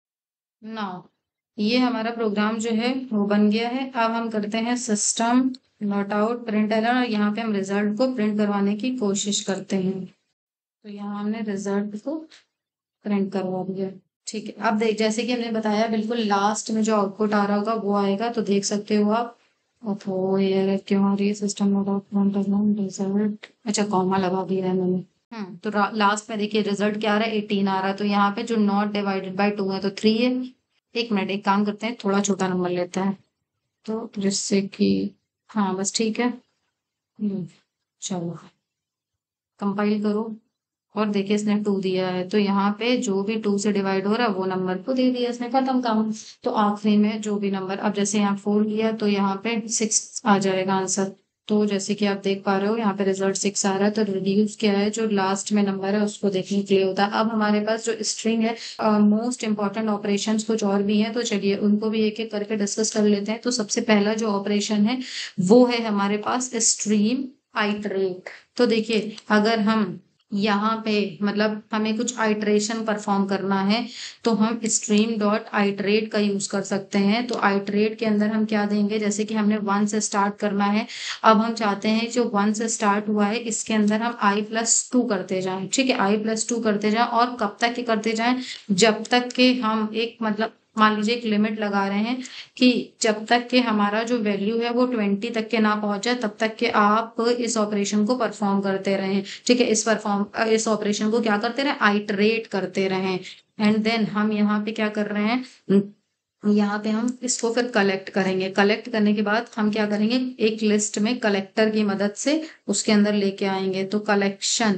ना। ये हमारा प्रोग्राम जो है वो बन गया है। अब हम करते हैं system not out print ln, और यहाँ पे हम रिजल्ट को प्रिंट करवाने की कोशिश करते हैं। तो यहाँ हमने रिजल्ट को प्रिंट करवा दिया। ठीक है, अब देख जैसे कि हमने बताया बिल्कुल लास्ट में जो आउटपुट आ रहा होगा वो आएगा। तो देख सकते हो आप। ओहो ये क्यों आ रही है, system not out print ln result, अच्छा कॉमा लगा दिया है मैंने। हम्म तो लास्ट में देखिए रिजल्ट क्या आ रहा है, एटीन आ रहा है। तो यहाँ पे जो नॉट डिवाइडेड बाय टू है तो थ्री है। एक मिनट, एक काम करते हैं, थोड़ा छोटा नंबर लेते हैं तो जिससे कि, हाँ बस ठीक है। हम्म, चलो कंपाइल करो, और देखिए इसने टू दिया है, तो यहाँ पे जो भी टू से डिवाइड हो रहा है वो नंबर को दे दिया इसने, खत्म काम। तो आखिरी में जो भी नंबर, अब जैसे यहाँ फोर किया तो यहाँ पे सिक्स आ जाएगा आंसर। तो जैसे कि आप देख पा रहे हो यहाँ पे रिजल्ट सिक्स आ रहा है। तो रिड्यूस क्या है, जो लास्ट में नंबर है उसको देखने के लिए होता है। अब हमारे पास जो स्ट्रिंग है, मोस्ट इंपॉर्टेंट ऑपरेशंस कुछ और भी हैं, तो चलिए उनको भी एक एक करके डिस्कस कर लेते हैं। तो सबसे पहला जो ऑपरेशन है वो है हमारे पास स्ट्रीम आइटरेट। तो देखिए अगर हम यहाँ पे मतलब हमें कुछ आइटरेशन परफॉर्म करना है तो हम स्ट्रीम डॉट आइटरेट का यूज कर सकते हैं। तो आइटरेट के अंदर हम क्या देंगे, जैसे कि हमने वन से स्टार्ट करना है, अब हम चाहते हैं जो वन से स्टार्ट हुआ है इसके अंदर हम आई प्लस टू करते जाएं। ठीक है, आई प्लस टू करते जाएं, और कब तक के करते जाएं, जब तक के हम एक मतलब मान लीजिए एक लिमिट लगा रहे हैं कि जब तक के हमारा जो वैल्यू है वो ट्वेंटी तक के ना पहुंच जाए तब तक के आप इस ऑपरेशन को परफॉर्म करते रहें। ठीक है, इस परफॉर्म इस ऑपरेशन को क्या करते रहें, आइटरेट करते रहें। एंड देन हम यहाँ पे क्या कर रहे हैं, यहाँ पे हम इसको फिर कलेक्ट करेंगे। कलेक्ट करने के बाद हम क्या करेंगे, एक लिस्ट में कलेक्टर की मदद से उसके अंदर लेके आएंगे। तो collection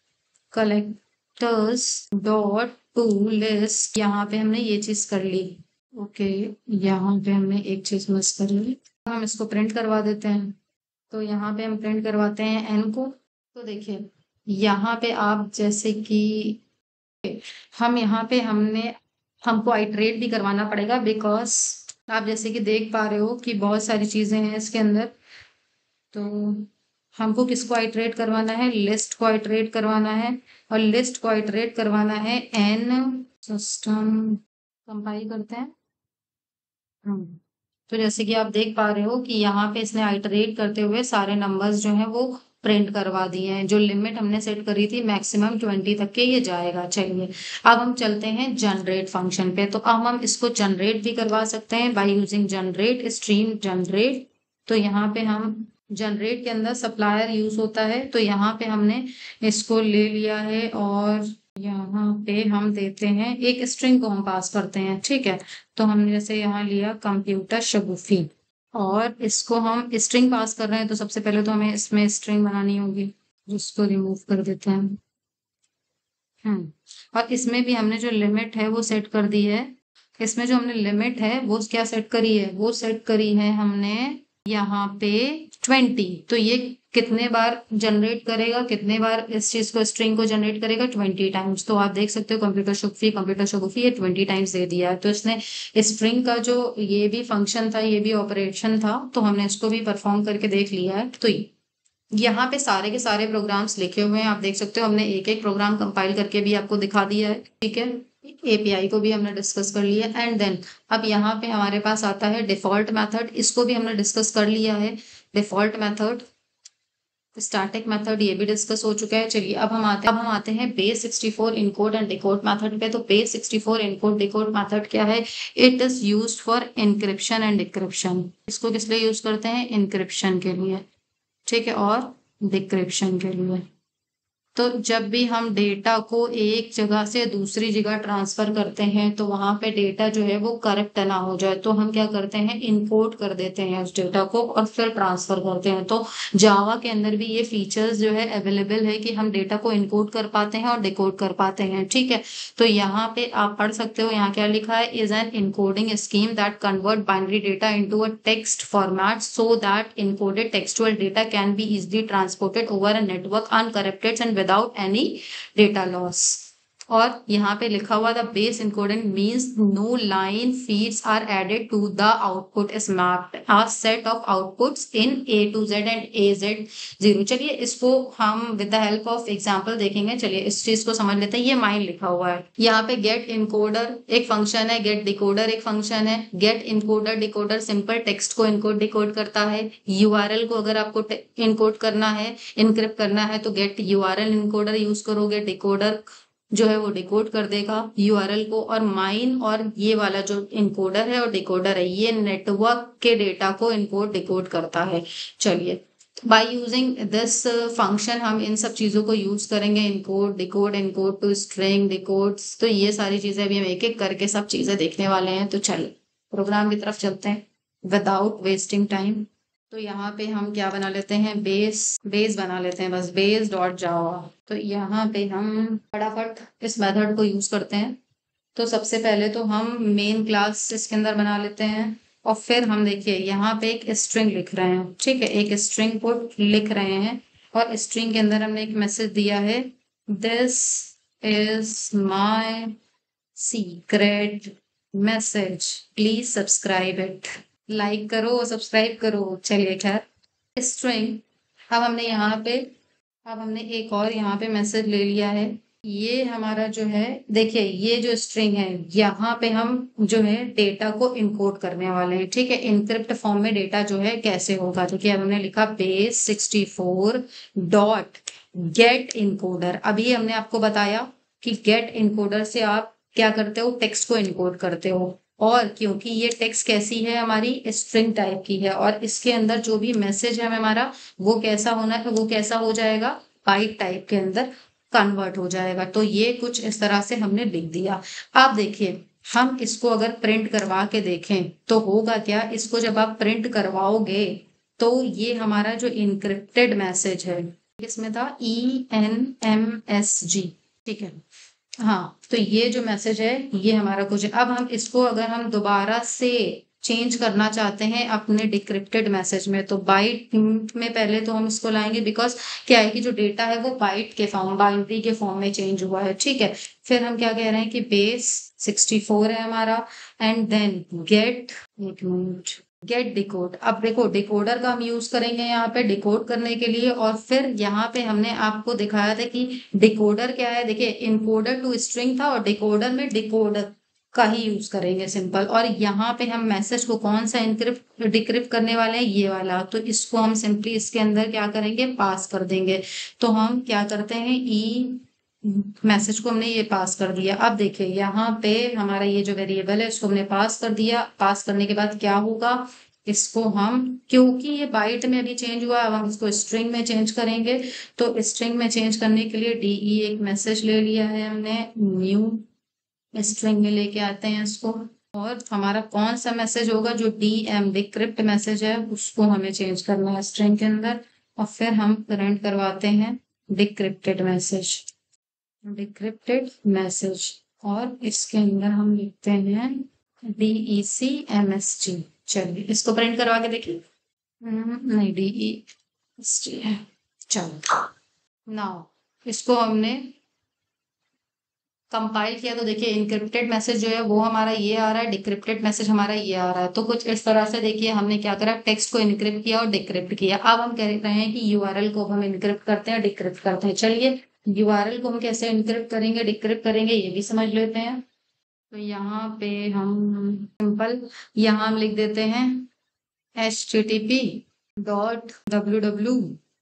collectors dot to list, यहाँ पे हमने ये चीज कर ली। ओके, यहाँ पे हमने एक चीज मिस कर ली, हम इसको प्रिंट करवा देते हैं। तो यहाँ पे हम प्रिंट करवाते हैं एन को। तो देखिए यहाँ पे आप जैसे कि हम यहाँ पे हमने हमको आइटरेट भी करवाना पड़ेगा, बिकॉज आप जैसे कि देख पा रहे हो कि बहुत सारी चीजें हैं इसके अंदर। तो हमको किसको आइटरेट करवाना है, लिस्ट को आइटरेट करवाना है, और लिस्ट को आइटरेट करवाना है एन सिस्टम। कंपाइल करते हैं, हम्म, तो जैसे कि आप देख पा रहे हो कि यहाँ पे इसने आइटरेट करते हुए सारे नंबर्स जो हैं वो प्रिंट करवा दिए हैं। जो लिमिट हमने सेट करी थी मैक्सिमम ट्वेंटी तक के ये जाएगा। चलिए अब हम चलते हैं जनरेट फंक्शन पे। तो अब हम इसको जनरेट भी करवा सकते हैं by using generate stream generate. तो यहाँ पे हम जनरेट के अंदर सप्लायर यूज होता है, तो यहाँ पे हमने इसको ले लिया है और यहाँ पे हम देते हैं एक स्ट्रिंग को हम पास करते हैं। ठीक है, तो हमने जैसे यहाँ लिया कंप्यूटर शगुफी और इसको हम स्ट्रिंग पास कर रहे हैं, तो सबसे पहले तो हमें इसमें स्ट्रिंग बनानी होगी जिसको रिमूव कर देते हैं। हम्म और इसमें भी हमने जो लिमिट है वो सेट कर दी है। इसमें जो हमने लिमिट है वो क्या सेट करी है, वो सेट करी है हमने यहाँ पे ट्वेंटी। तो ये कितने बार जनरेट करेगा, कितने बार इस चीज को स्ट्रिंग को जनरेट करेगा, ट्वेंटी टाइम्स। तो आप देख सकते हो कंप्यूटर शगुफी कंप्यूटर शगुफी ये ट्वेंटी टाइम्स दे दिया है। तो इसने स्ट्रिंग का जो ये भी फंक्शन था, ये भी ऑपरेशन था, तो हमने इसको भी परफॉर्म करके देख लिया है। तो यहाँ पे सारे के सारे प्रोग्राम्स लिखे हुए हैं, आप देख सकते हो। हमने एक एक प्रोग्राम कंपाइल करके भी आपको दिखा दिया है। ठीक है, एपीआई को भी हमने डिस्कस कर लिया एंड देन अब यहाँ पे हमारे पास आता है डिफॉल्ट मेथड। इसको भी हमने डिस्कस कर लिया है। डिफॉल्ट मेथड, स्टैटिक मेथड, ये भी डिस्कस हो चुका है। चलिए अब हम आते हैं अब हम आते हैं base sixty four encode and decode method पे। तो base sixty four encode decode method क्या है? It is used for encryption and decryption. इसको किस लिए यूज करते हैं? इनक्रिप्शन के लिए, ठीक है, और डिक्रिप्शन के लिए। तो जब भी हम डेटा को एक जगह से दूसरी जगह ट्रांसफर करते हैं तो वहां पे डेटा जो है वो करप्ट ना हो जाए, तो हम क्या करते हैं? इनकोड कर देते हैं उस डेटा को और फिर ट्रांसफर करते हैं। तो जावा के अंदर भी ये फीचर्स जो है अवेलेबल है कि हम डेटा को इनकोड कर पाते हैं और डिकोड कर पाते हैं। ठीक है, तो यहाँ पे आप पढ़ सकते हो, यहाँ क्या लिखा है? Is an encoding scheme that convert binary data into a text format so that encoded textual data can be easily transported over a network uncorrupted and without any data loss। और यहाँ पे लिखा हुआ the base encoding means no line feeds are added to the output is mapped a set of outputs in A to Z and A Z zero. चलिए इसको हम with the help of example देखेंगे। चलिए इस चीज को समझ लेते हैं। ये माइन लिखा हुआ है, यहाँ पे गेट इनकोडर एक फंक्शन है, गेट डिकोडर एक फंक्शन है। Get encoder decoder simple text को इनकोड डिकोड करता है। यूआरएल को अगर आपको इनकोड करना है, इनक्रिप्ट करना है, तो गेट यूआरएल इनकोडर यूज करोगे। डिकोडर जो है वो डिकोड कर देगा यूआरएल को। और माइन और ये वाला जो इनकोडर है और डिकोडर है, ये नेटवर्क के डेटा को इनकोड डिकोड करता है। चलिए बाय यूजिंग दिस फंक्शन हम इन सब चीजों को यूज करेंगे, encode decode encode to string decodes. तो ये सारी चीजें अभी हम एक एक करके सब चीजें देखने वाले हैं। तो चलिए प्रोग्राम की तरफ चलते हैं विदाउट वेस्टिंग टाइम। तो यहाँ पे हम क्या बना लेते हैं? बेस बेस बना लेते हैं, बस बेस डॉट जावा। तो यहाँ पे हम फटाफट इस मेथड को यूज करते हैं। तो सबसे पहले तो हम मेन क्लास इसके अंदर बना लेते हैं और फिर हम देखिए यहाँ पे एक स्ट्रिंग लिख रहे हैं। ठीक है, एक स्ट्रिंग को लिख रहे हैं और स्ट्रिंग के अंदर हमने एक मैसेज दिया है, this is my secret message please subscribe it. Like करो सब्सक्राइब करो। चलिए खैर स्ट्रिंग, अब हमने यहाँ पे अब हमने एक और यहाँ पे मैसेज ले लिया है। ये हमारा जो है, देखिए ये जो स्ट्रिंग है यहाँ पे हम जो है डेटा को इनकोड करने वाले हैं। ठीक है, इनक्रिप्ट फॉर्म में डेटा जो है कैसे होगा। देखिए अब हमने लिखा base sixty four dot get encoder. अभी हमने आपको बताया कि गेट इनकोडर से आप क्या करते हो? टेक्स्ट को इनकोड करते हो। और क्योंकि ये टेक्स्ट कैसी है? हमारी स्ट्रिंग टाइप की है और इसके अंदर जो भी मैसेज है हमारा वो कैसा होना है? वो कैसा हो जाएगा? बाइट टाइप के अंदर कन्वर्ट हो जाएगा। तो ये कुछ इस तरह से हमने लिख दिया। आप देखिए हम इसको अगर प्रिंट करवा के देखें तो होगा क्या? इसको जब आप प्रिंट करवाओगे तो ये हमारा जो इनक्रिप्टेड मैसेज है, इसमें था E N M S G. ठीक है, हाँ, तो ये जो मैसेज है ये हमारा कुछ है। अब हम इसको अगर हम दोबारा से चेंज करना चाहते हैं अपने डिक्रिप्टेड मैसेज में, तो बाइट में पहले तो हम इसको लाएंगे, बिकॉज क्या है कि जो डेटा है वो बाइट के फॉर्म बाइनरी के फॉर्म में चेंज हुआ है। ठीक है, फिर हम क्या कह रहे हैं कि बेस सिक्सटी फोर है हमारा एंड देन गेट एक मिनट गेट डिकोड। अब देखो डिकोडर का हम यूज करेंगे यहाँ पे डिकोड करने के लिए। और फिर यहाँ पे हमने आपको दिखाया था कि डिकोडर क्या है। देखिए इनकोडर टू स्ट्रिंग था और डिकोडर में डिकोडर का ही यूज करेंगे सिंपल। और यहाँ पे हम मैसेज को कौन सा इनक्रिप्ट डिक्रिप्ट करने वाले हैं, ये वाला। तो इसको हम सिंपली इसके अंदर क्या करेंगे, पास कर देंगे। तो हम क्या करते हैं, ई मैसेज को हमने ये पास कर दिया। अब देखिए यहाँ पे हमारा ये जो वेरिएबल है इसको हमने पास कर दिया। पास करने के बाद क्या होगा, इसको हम, क्योंकि ये बाइट में अभी चेंज हुआ, अब हम इसको स्ट्रिंग में चेंज करेंगे। तो स्ट्रिंग में चेंज करने के लिए डीई एक मैसेज ले लिया है हमने, न्यू स्ट्रिंग में लेके आते हैं इसको। और हमारा कौन सा मैसेज होगा, जो डी एम डिक्रिप्ट मैसेज है उसको हमें चेंज करना है स्ट्रिंग के अंदर। और फिर हम प्रिंट करवाते हैं डिक्रिप्टेड मैसेज, डिक्रिप्टेड मैसेज। और इसके अंदर हम लिखते हैं D C M S G. चलिए इसको प्रिंट करवा के देखिए, नहीं डी एस जी है। चलो नाउ इसको हमने कंपाइल किया तो देखिए इनक्रिप्टेड मैसेज जो है वो हमारा ये आ रहा है, डिक्रिप्टेड मैसेज हमारा ये आ रहा है। तो कुछ इस तरह से देखिए हमने क्या करा, टेक्स्ट को इनक्रिप्ट किया और डिक्रिप्ट किया। अब हम कह रहे हैं कि यूआरएल को हम इनक्रिप्ट करते हैं, डिक्रिप्ट करते हैं। चलिए यूआरएल को हम कैसे इनक्रिप्ट करेंगे, डिक्रिप्ट करेंगे, ये भी समझ लेते हैं। तो यहाँ पे हम सिंपल यहाँ हम लिख देते हैं H T T P dot W W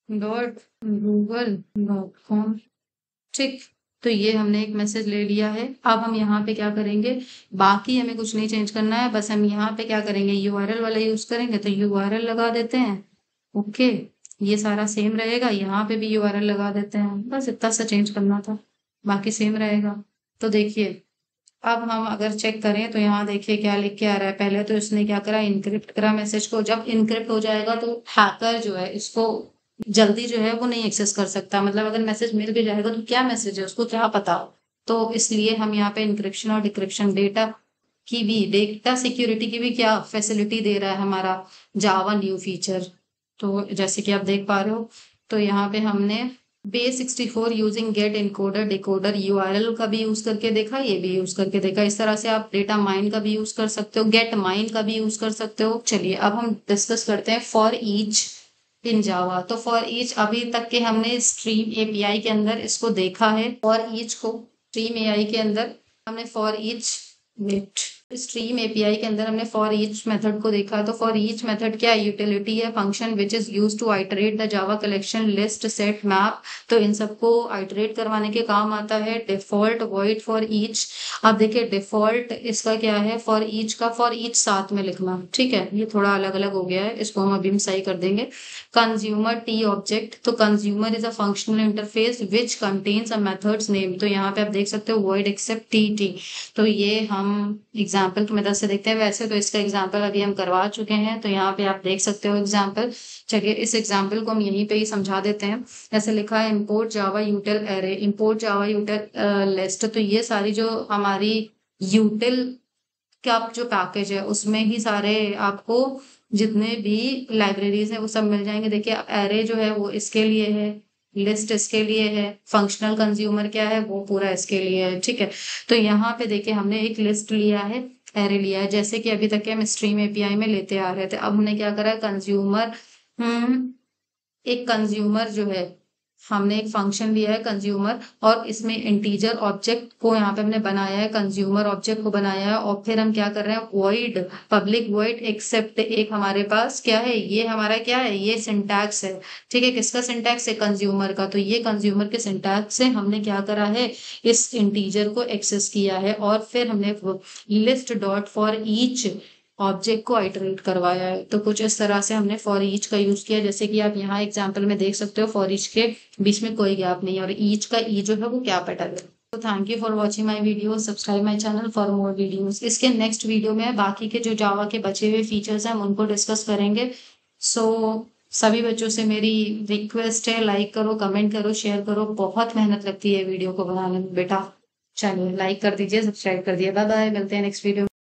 dot Google dot com. ठीक, तो ये हमने एक मैसेज ले लिया है। अब हम यहाँ पे क्या करेंगे, बाकी हमें कुछ नहीं चेंज करना है, बस हम यहाँ पे क्या करेंगे, यूआरएल वाला यूज करेंगे। तो यूआरएल लगा देते हैं, ओके, ये सारा सेम रहेगा। यहाँ पे भी यूआरएल लगा देते हैं, बस इतना सा चेंज करना था, बाकी सेम रहेगा। तो देखिए अब हम अगर चेक करें तो यहाँ देखिए क्या लिख के आ रहा है। पहले तो इसने क्या करा, इनक्रिप्ट करा मैसेज को। जब इनक्रिप्ट हो जाएगा तो हैकर जो है इसको जल्दी जो है वो नहीं एक्सेस कर सकता। मतलब अगर मैसेज मिल भी जाएगा तो क्या मैसेज है उसको क्या पता। तो इसलिए हम यहाँ पे इंक्रिप्शन और डिक्रिप्शन, डेटा की भी, डेटा सिक्योरिटी की भी क्या फैसिलिटी दे रहा है हमारा जावा न्यू फीचर। तो जैसे कि आप देख पा रहे हो, तो यहाँ पे हमने base sixty four using get encoder decoder URL का भी यूज करके देखा, ये भी यूज करके देखा। इस तरह से आप डेटा माइन का भी यूज कर सकते हो, गेट माइन का भी यूज कर सकते हो। चलिए अब हम डिस्कस करते हैं फॉर ईच इन जावा। तो फॉर ईच अभी तक के हमने स्ट्रीम एपीआई के अंदर इसको देखा है। फॉर ईच को स्ट्रीम एआई के अंदर हमने for each net stream API के अंदर हमने फॉर ईच मेथड को देखा। तो फॉर ईच मेथड क्या है, यूटिलिटी है, function which is use to iterate the Java collection list set map. तो इन सबको आइटरेट करवाने के काम आता है। डिफॉल्ट वॉइड फॉर ईच, अब देखिए डिफॉल्ट इसका क्या है, फॉर ईच का फॉर ईच साथ में लिखना, ठीक है, ये थोड़ा अलग अलग हो गया है, इसको हम अभी सही कर देंगे। कंज्यूमर टी ऑब्जेक्ट, तो consumer is a functional interface which contains a methods name. तो यहाँ पे आप देख सकते हो वॉइड एक्सेप्ट टी टी। तो ये हम एग्जाम्पल की मदद से देखते हैं। वैसे तो इसका एग्जाम्पल अभी हम करवा चुके हैं, तो यहाँ पे आप देख सकते हो एग्जाम्पल। चलिए इस एग्जाम्पल को हम यहीं पे ही समझा देते हैं। ऐसे लिखा है import Java util array, import Java util list. तो ये सारी जो हमारी यूटिल का जो पैकेज है उसमें ही सारे आपको जितने भी लाइब्रेरीज है वो सब मिल जाएंगे। देखिए एरे जो है वो इसके लिए है, लिस्ट इसके लिए है, फंक्शनल कंज्यूमर क्या है वो पूरा इसके लिए है, ठीक है। तो यहाँ पे देखिए हमने एक लिस्ट लिया है, एरे लिया है, जैसे कि अभी तक के हम स्ट्रीम एपीआई में लेते आ रहे थे। अब हमने क्या करा, कंज्यूमर हम्म एक कंज्यूमर जो है, हमने एक फंक्शन लिया है कंज्यूमर, और इसमें इंटीजर ऑब्जेक्ट को यहाँ पे हमने बनाया है, कंज्यूमर ऑब्जेक्ट को बनाया है। और फिर हम क्या कर रहे हैं, वॉइड पब्लिक वॉइड एक्सेप्ट एक हमारे पास क्या है, ये हमारा क्या है, ये सिंटैक्स है, ठीक है। किसका सिंटैक्स है, कंज्यूमर का। तो ये कंज्यूमर के सिंटैक्स से हमने क्या करा है, इस इंटीजर को एक्सेस किया है। और फिर हमने list dot for each object को आइटरेट करवाया है। तो कुछ इस तरह से हमने फॉर ईच का यूज किया, जैसे कि आप यहाँ एग्जांपल में देख सकते हो, फॉर ईच के बीच में कोई गैप नहीं है और ईच का ई जो है वो क्या पैटर्न है। तो thank you for watching my video, subscribe my channel for more videos. इसके नेक्स्ट वीडियो में बाकी के जो जावा के बचे हुए फीचर्स हैं हम उनको डिस्कस करेंगे। सो सभी बच्चों से मेरी रिक्वेस्ट है, लाइक करो, कमेंट करो, शेयर करो। बहुत मेहनत लगती है वीडियो को बनाने में बेटा। चलिए लाइक कर दीजिए, सब्सक्राइब कर दिए। बाय बाय, मिलते हैं नेक्स्ट वीडियो।